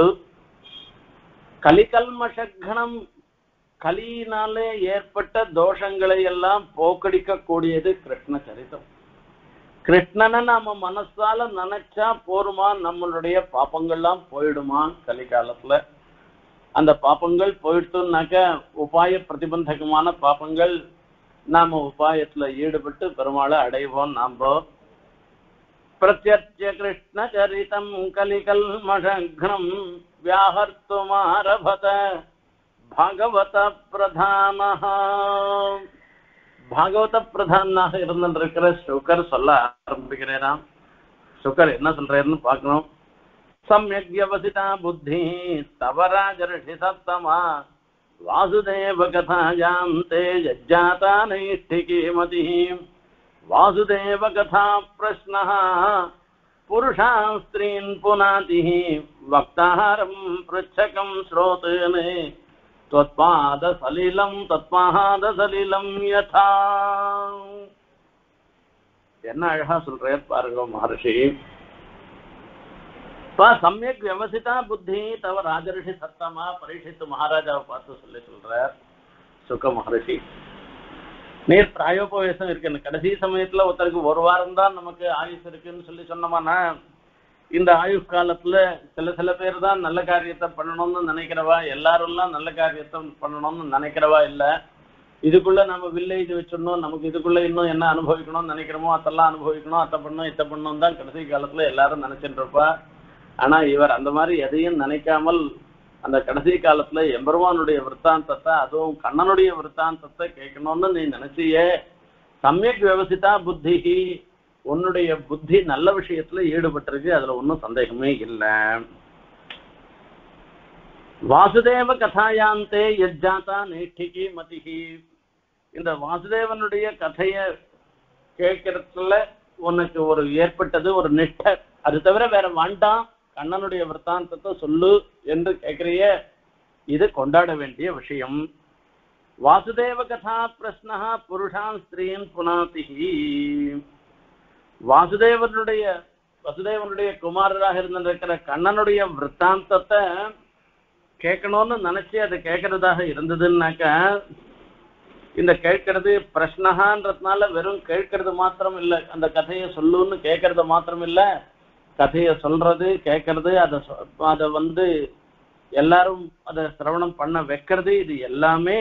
கலிகல்மஷகணம் கலியினாலே ஏற்பட்ட தோஷங்களை எல்லாம் போக்கடிக்க கூடியது கிருஷ்ண சரிதம். கிருஷ்ணனை நாம மனசால நினைச்சா போருமா, நம்மளுடைய பாப்பங்கள்லாம் போயிடுமா கலிகாலத்துல. அந்த பாப்பங்கள் போயிடுத்துனாக்க உபாய பிரதிபந்தகமான பாப்பங்கள் நாம உபாயத்துல ஈடுபட்டு பெருமாளை அடைவோம். நாம பிரத்யட்ச கிருஷ்ண சரிதம் கலிகல்மஷக்னம் வியாஹர்த்துமாரபத பாகவத பிரதானஹ. பாகவத பிரதானாக இருந்திருக்கிற சுகர் சொல்ல ஆரம்பிக்கிறேன். சுகர் என்ன சொல்றாருன்னு பார்க்கணும். சம்யக் வியவசிதா புத்தி தவராஜர்ஷி சத்தமா வாசுதேவ கதாயாம் தே யஜ்ஜாதா நைஷ்டிகி மதி வாசுதேவ கதா பிரஸ்னஹ புருஷான் ஸ்திரீன் புனாதி வக்தாரம் ப்ருச்சகம் ஸ்ரோதேனே त्वत्पाद सलिलं तत्पाद सलिलं यथा. என்ன அழகா சொல்றார் பாருங்க மகர்ஷி. சமயக் வியவசிதா புத்தி தவ ராஜரிஷி சத்தமா பரீட்சித்து மகாராஜாவை பார்த்து சொல்லி சொல்றார் சுக மகர்ஷி. நீர் பிராயோபவேசம் இருக்கு, கடைசி சமயத்துல ஒருத்தருக்கு ஒரு வாரம் தான் நமக்கு ஆயுஷ் இருக்குன்னு சொல்லி சொன்னோம்னா, இந்த ஆயுஷ் காலத்துல சில சில பேர் தான் நல்ல காரியத்தை பண்ணணும்னு நினைக்கிறவா, எல்லாரும் நல்ல காரியத்தை பண்ணணும்னு நினைக்கிறவா இல்ல. இதுக்குள்ள நம்ம வில்லேஜ் வச்சிடணும், நமக்கு இதுக்குள்ள இன்னும் என்ன அனுபவிக்கணும்னு நினைக்கிறோமோ அதெல்லாம் அனுபவிக்கணும், அத்தை பண்ணணும் இத்த பண்ணணும் தான் கடைசி காலத்துல எல்லாரும் நினைச்சிட்டு இருப்பா. ஆனா இவர் அந்த மாதிரி எதையும் நினைக்காமல் அந்த கடைசி காலத்துல எம்பெருமானுடைய விற்த்தாந்தத்தை, அதுவும் கண்ணனுடைய விற்த்தாந்தத்தை கேட்கணும்னு நீ நினைச்சியே. சமயக் வியவசிதா புத்தி, உன்னுடைய புத்தி நல்ல விஷயத்துல ஈடுபட்டிருக்கு, அதுல ஒன்றும் சந்தேகமே இல்லை. வாசுதேவ கதாயாந்தே யஜ்ஜாதா நைஷ்டிகி மதிஹி, இந்த வாசுதேவனுடைய கதைய கேட்கறதுல உனக்கு ஒரு ஏற்பட்டது ஒரு நிஷ்டை, அது தவிர வேற வேண்டாம், கண்ணனுடைய விற்த்தாந்தத்தை சொல்லு என்று கேட்கிறிய, இது கொண்டாட வேண்டிய விஷயம். வாசுதேவ கதா பிரஸ்னஹ புருஷான் ஸ்திரீன் புனாதிஹி, வாசுதேவனுடைய வசுதேவனுடைய குமாரராக இருந்திருக்கிற கண்ணனுடைய விற்த்தாந்தத்தை கேட்கணும்னு நினைச்சு அதை கேட்கறதாக இருந்ததுன்னாக்க, இந்த கேட்கறது பிரஷ்னஹான்றதுனால வெறும் கேட்கறது மாத்திரம் இல்லை, அந்த கதையை சொல்லுன்னு கேட்கறது மாத்திரம் இல்லை, கதையை சொல்றது கேட்கறது, அதை அதை வந்து எல்லாரும் அதை சிரவணம் பண்ண வைக்கிறது, இது எல்லாமே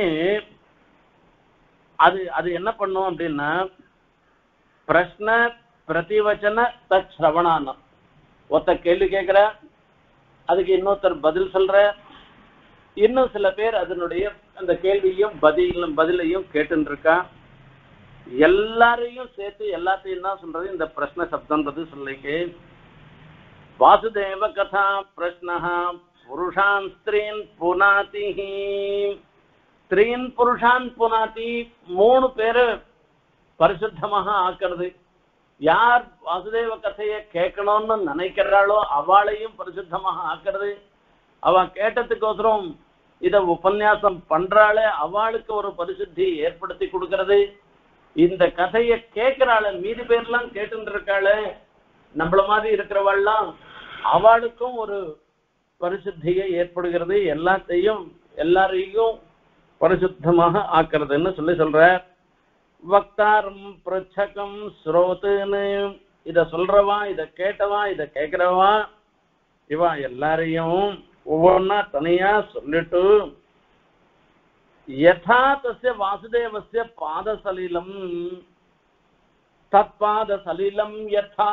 அது அது என்ன பண்ணும் அப்படின்னா, பிரஷ்ன பிரதிவச்சன தச்ரவணானம். ஒருத்தர் கேள்வி கேட்கிற, அதுக்கு இன்னொருத்தர் பதில் சொல்ற, இன்னும் சில பேர் அதனுடைய அந்த கேள்வியும் பதிலும் பதிலையும் கேட்டுன்னு இருக்கா. எல்லாரையும் சேர்த்து எல்லாத்தையும் தான் சொல்றது இந்த பிரஷ்ன சப்தன்றது சொல்லிக்கு. வாசுதேவ கதா பிரஷ்னஹா புருஷான் ஸ்திரீன் புனாதி, ஸ்திரீன் புருஷான் புனாதி, மூணு பேரு பரிசுத்தமாக ஆக்கிறது. யார் வாசுதேவ கதையை கேட்கணும்னு நினைக்கிறாளோ அவளையும் பரிசுத்தமாக ஆக்கிறது. அவ கேட்டதுக்கோசரம் இத உபன்யாசம் பண்றாளே அவளுக்கு ஒரு பரிசுத்தி ஏற்படுத்தி கொடுக்கறது. இந்த கதையை கேட்கிறாள், மீதி பேர்லாம் கேட்டு இருக்காளே நம்மள மாதிரி இருக்கிறவாள்லாம், அவளுக்கும் ஒரு பரிசுத்தியை ஏற்படுகிறது. எல்லாத்தையும் எல்லாரையும் பரிசுத்தமாக ஆக்குறதுன்னு சொல்லி சொல்ற. வக்தாரம் பிரச்சகம் ஸ்ரோத்துன்னு, இத சொல்றவா, இத கேட்டவா, இத கேட்கிறவா, இவா எல்லாரையும் ஒவ்வொன்னா தனியா சொல்லிட்டு, யதா தஸ்ய வாசுதேவஸ்ய பாதசலிலம் தத்பாத சலிலம் யதா,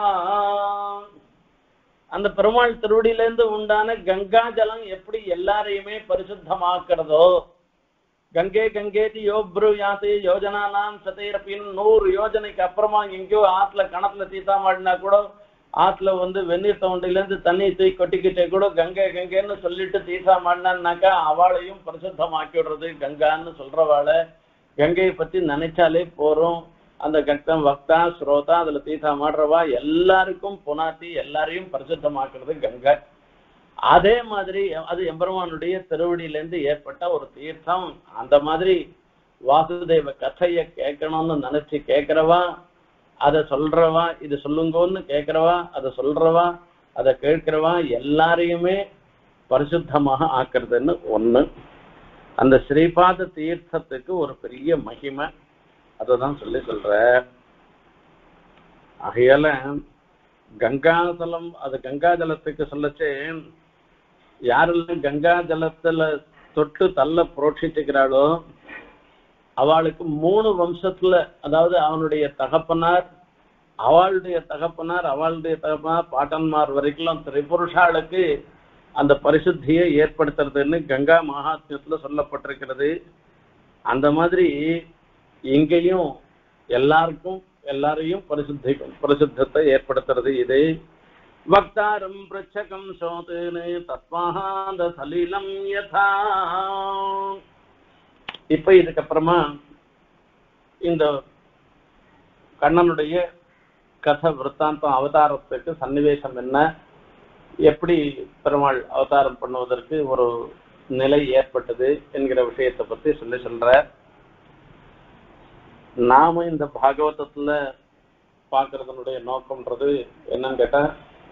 அந்த பெருமாள் திருவடியிலேருந்து உண்டான கங்கா ஜலம் எப்படி எல்லாரையுமே பரிசுத்தமாக்குறதோ, கங்கே கங்கேதி யோப்ருயாதி யோஜனா நாம் சதைரப்பின், நூறு யோஜனைக்கு அப்புறமா எங்கேயோ ஆத்துல கணத்துல தீத்தா மாடினா கூட ஆத்துல வந்து வெந்நீர் தோண்டிலேருந்து தண்ணி தூக்கி கொட்டிக்கிட்டே கூட கங்கை கங்கைன்னு சொல்லிட்டு தீசா மாடினான்னாக்கா அவளையும் பரிசுத்தமாக்கி விடுறது கங்கான்னு சொல்றவாளை. கங்கையை பத்தி நினைச்சாலே போறோம். அந்த கங்கம் வக்தா ஸ்ரோதா அதுல தீசா மாடுறவா எல்லாருக்கும் புனாத்தி எல்லாரையும் பரிசுத்தமாக்குறது கங்கை. அதே மாதிரி அது எம்பெருமானுடைய திருவடியிலேருந்து ஏற்பட்ட ஒரு தீர்த்தம். அந்த மாதிரி வாசுதேவ கதையை கேட்கணும்னு நினைச்சு கேட்கிறவா, அதை சொல்றவா, இது சொல்லுங்கன்னு கேட்கிறவா, அதை சொல்றவா, அதை கேட்கிறவா எல்லாரையுமே பரிசுத்தமாக ஆக்குறதுன்னு ஒண்ணு. அந்த ஸ்ரீபாத தீர்த்தத்துக்கு ஒரு பெரிய மகிமை, அததான் சொல்லி சொல்ற. ஆகையால கங்காஜலம், அது கங்கா ஜலத்துக்கு சொல்லச்சு, யாரெல்லாம் கங்கா ஜலத்துல தொட்டு தள்ள புரோட்சிச்சுக்கிறாளோ அவளுக்கு மூணு வம்சத்துல, அதாவது அவனுடைய தகப்பனார், அவளுடைய தகப்பனார், அவளுடைய தகப்பனார், பாட்டன்மார் வரைக்கும் திரிபுருஷாளுக்கு அந்த பரிசுத்தியை ஏற்படுத்துறதுன்னு கங்கா மகாத்மியத்துல சொல்லப்பட்டிருக்கிறது. அந்த மாதிரி இங்கேயும் எல்லாருக்கும் எல்லாரையும் பரிசுத்தி பரிசுத்தத்தை ஏற்படுத்துறது இது. வக்தாரம் பிரச்சகம் சோதேனே தத்வாஹாந்த சலீலம் யதா. இப்ப இதுக்கப்புறமா இந்த கண்ணனுடைய கதை விற்த்தாந்தம், அவதாரத்துக்கு சன்னிவேசம் என்ன, எப்படி பெருமாள் அவதாரம் பண்ணுவதற்கு ஒரு நிலை ஏற்பட்டது என்கிற விஷயத்தை பத்தி சொல்லி சொல்ற. நாம இந்த பாகவதத்துல பாக்குறதனுடைய நோக்கம்ன்றது என்னன்னு கேட்டா,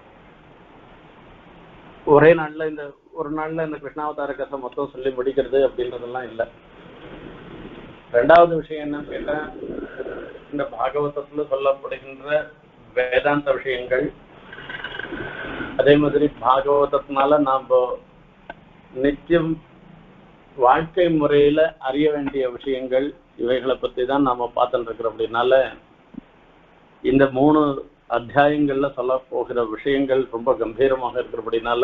ஒரே நாள்ல இந்த ஒரு நாள்ல இந்த கிருஷ்ணாவதார கதை மொத்தம் சொல்லி முடிக்கிறது அப்படின்றதெல்லாம் இல்லை. ரெண்டாவது விஷயம் என்னன்னு கேட்டா, இந்த பாகவதத்துல சொல்லப்படுகின்ற வேதாந்த விஷயங்கள், அதே மாதிரி பாகவதத்தினால நாம் நித்தியம் வாழ்க்கை முறையில அறிய வேண்டிய விஷயங்கள், இவைகளை பத்தி தான் நாம பார்த்துட்டு இருக்கிறோம். அப்படின்னால இந்த மூணு அத்தியாயங்கள்ல சொல்ல போகிற விஷயங்கள் ரொம்ப கம்பீரமாக இருக்கிறபடினால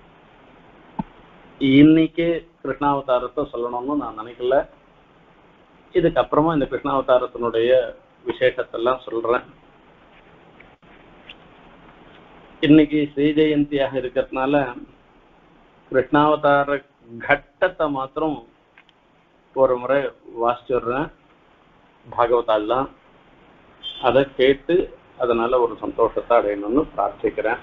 இன்னைக்கு கிருஷ்ணாவதாரத்தை சொல்லணும்னு நான் நினைக்கல. இதுக்கப்புறமா இந்த கிருஷ்ணாவதாரத்தினுடைய விசேஷத்தெல்லாம் சொல்றேன். இன்னைக்கு ஸ்ரீ ஜெயந்தியாக இருக்கிறதுனால கிருஷ்ணாவதார கட்டத்தை மாத்திரம் ஒரு முறை வாசிச்சுடுறேன் பாகவதாலாம். அதை கேட்டு அதனால ஒரு சந்தோஷத்தை அடையணும்னு பிரார்த்திக்கிறேன்.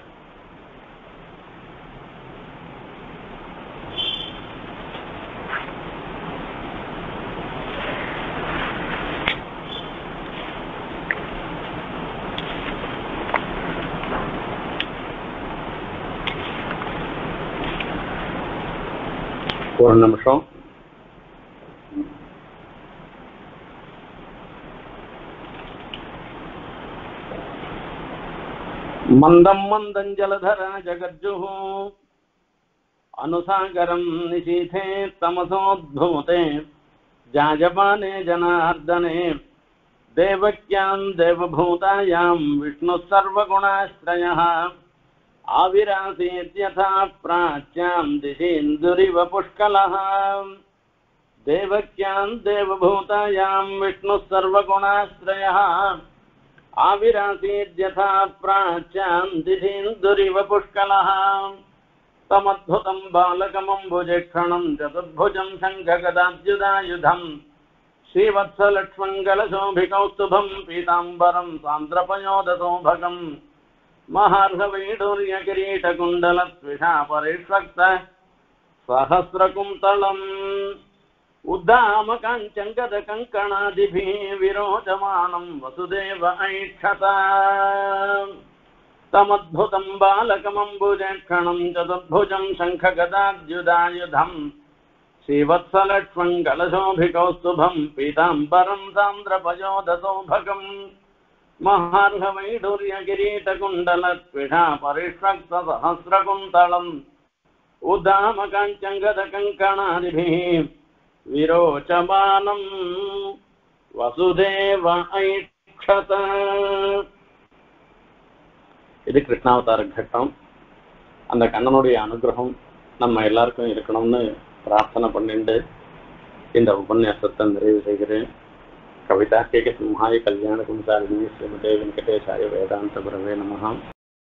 ஒரு நிமிஷம். மந்தம் மந்தம் ஜலதர ஜகஜ்ஜுஹு அனுசாகரம் நிஷீதே தமசோத்பூதே ஜாஜபானே ஜனார்தனே தேவக்யாம் தேவபூதாயாம் விஷ்ணு சர்வகுணாஸ்ரயः ஆவிராசீத்யதா பிராச்யாம் திசீந்துரிவ புஷ்கலः. தேவக்யாம் தேவபூதாயாம் விஷ்ணு சர்வகுணாஸ்ரயः ஆவிராசீத்யதா பிராச்யாம் திசீந்துரிவ புஷ்கலः. தமத்புதம் பாலகமம்புஜேக்ஷணம் சதுர்புஜம் சங்ககதாத்யுதாயுதம் ஸ்ரீவத்ஸலக்ஷ்மங்கலசோபிகௌஸ்துபம் பீதாம்பரம் சாந்திரபயோதசோபகம் மஹார்ஹவீடூர்யகிரீடகுண்டலத்விஷாபரிஷ்வக்த சஹஸ்ரகுந்தலம் உத்தாமகாஞ்சங்கதகங்கணாதிபிः விரோச்சமானம் வசுதேவ ஐக்ஷத. தமத்புதம் பாலகமம்புஜேக்ஷணம் சதுர்புஜம் சங்ககதாத்யுதாயுதம் ஸ்ரீவத்ஸலக்ஷ்மங்கலசோபிகௌஸ்துபம் பீதாம்பரம் சாந்திரபயோதசோபகம் மஹார்ஹவீடூர்யகிரீடகுண்டலத்விஷாபரிஷ்வக்த சஹஸ்ரகுந்தலம் உத்தாமகாஞ்சங்கதகங்கணாதிபிः விரோச்சமானம் வசுதேவ ஐக்ஷத. இது கிருஷ்ணாவதார கட்டம். அந்த கண்ணனுடைய அனுகிரகம் நம்ம எல்லாருக்கும் இருக்கணும்னு பிரார்த்தனை பண்ணிட்டு இந்த உபன்யாசத்தை நிறைவு செய்கிறேன். கவிதா கேக சிம்ஹாய கல்யாண குணசாலினி ஸ்ரீமதே வெங்கடேசாய வேதாந்த குரவே நமஹ.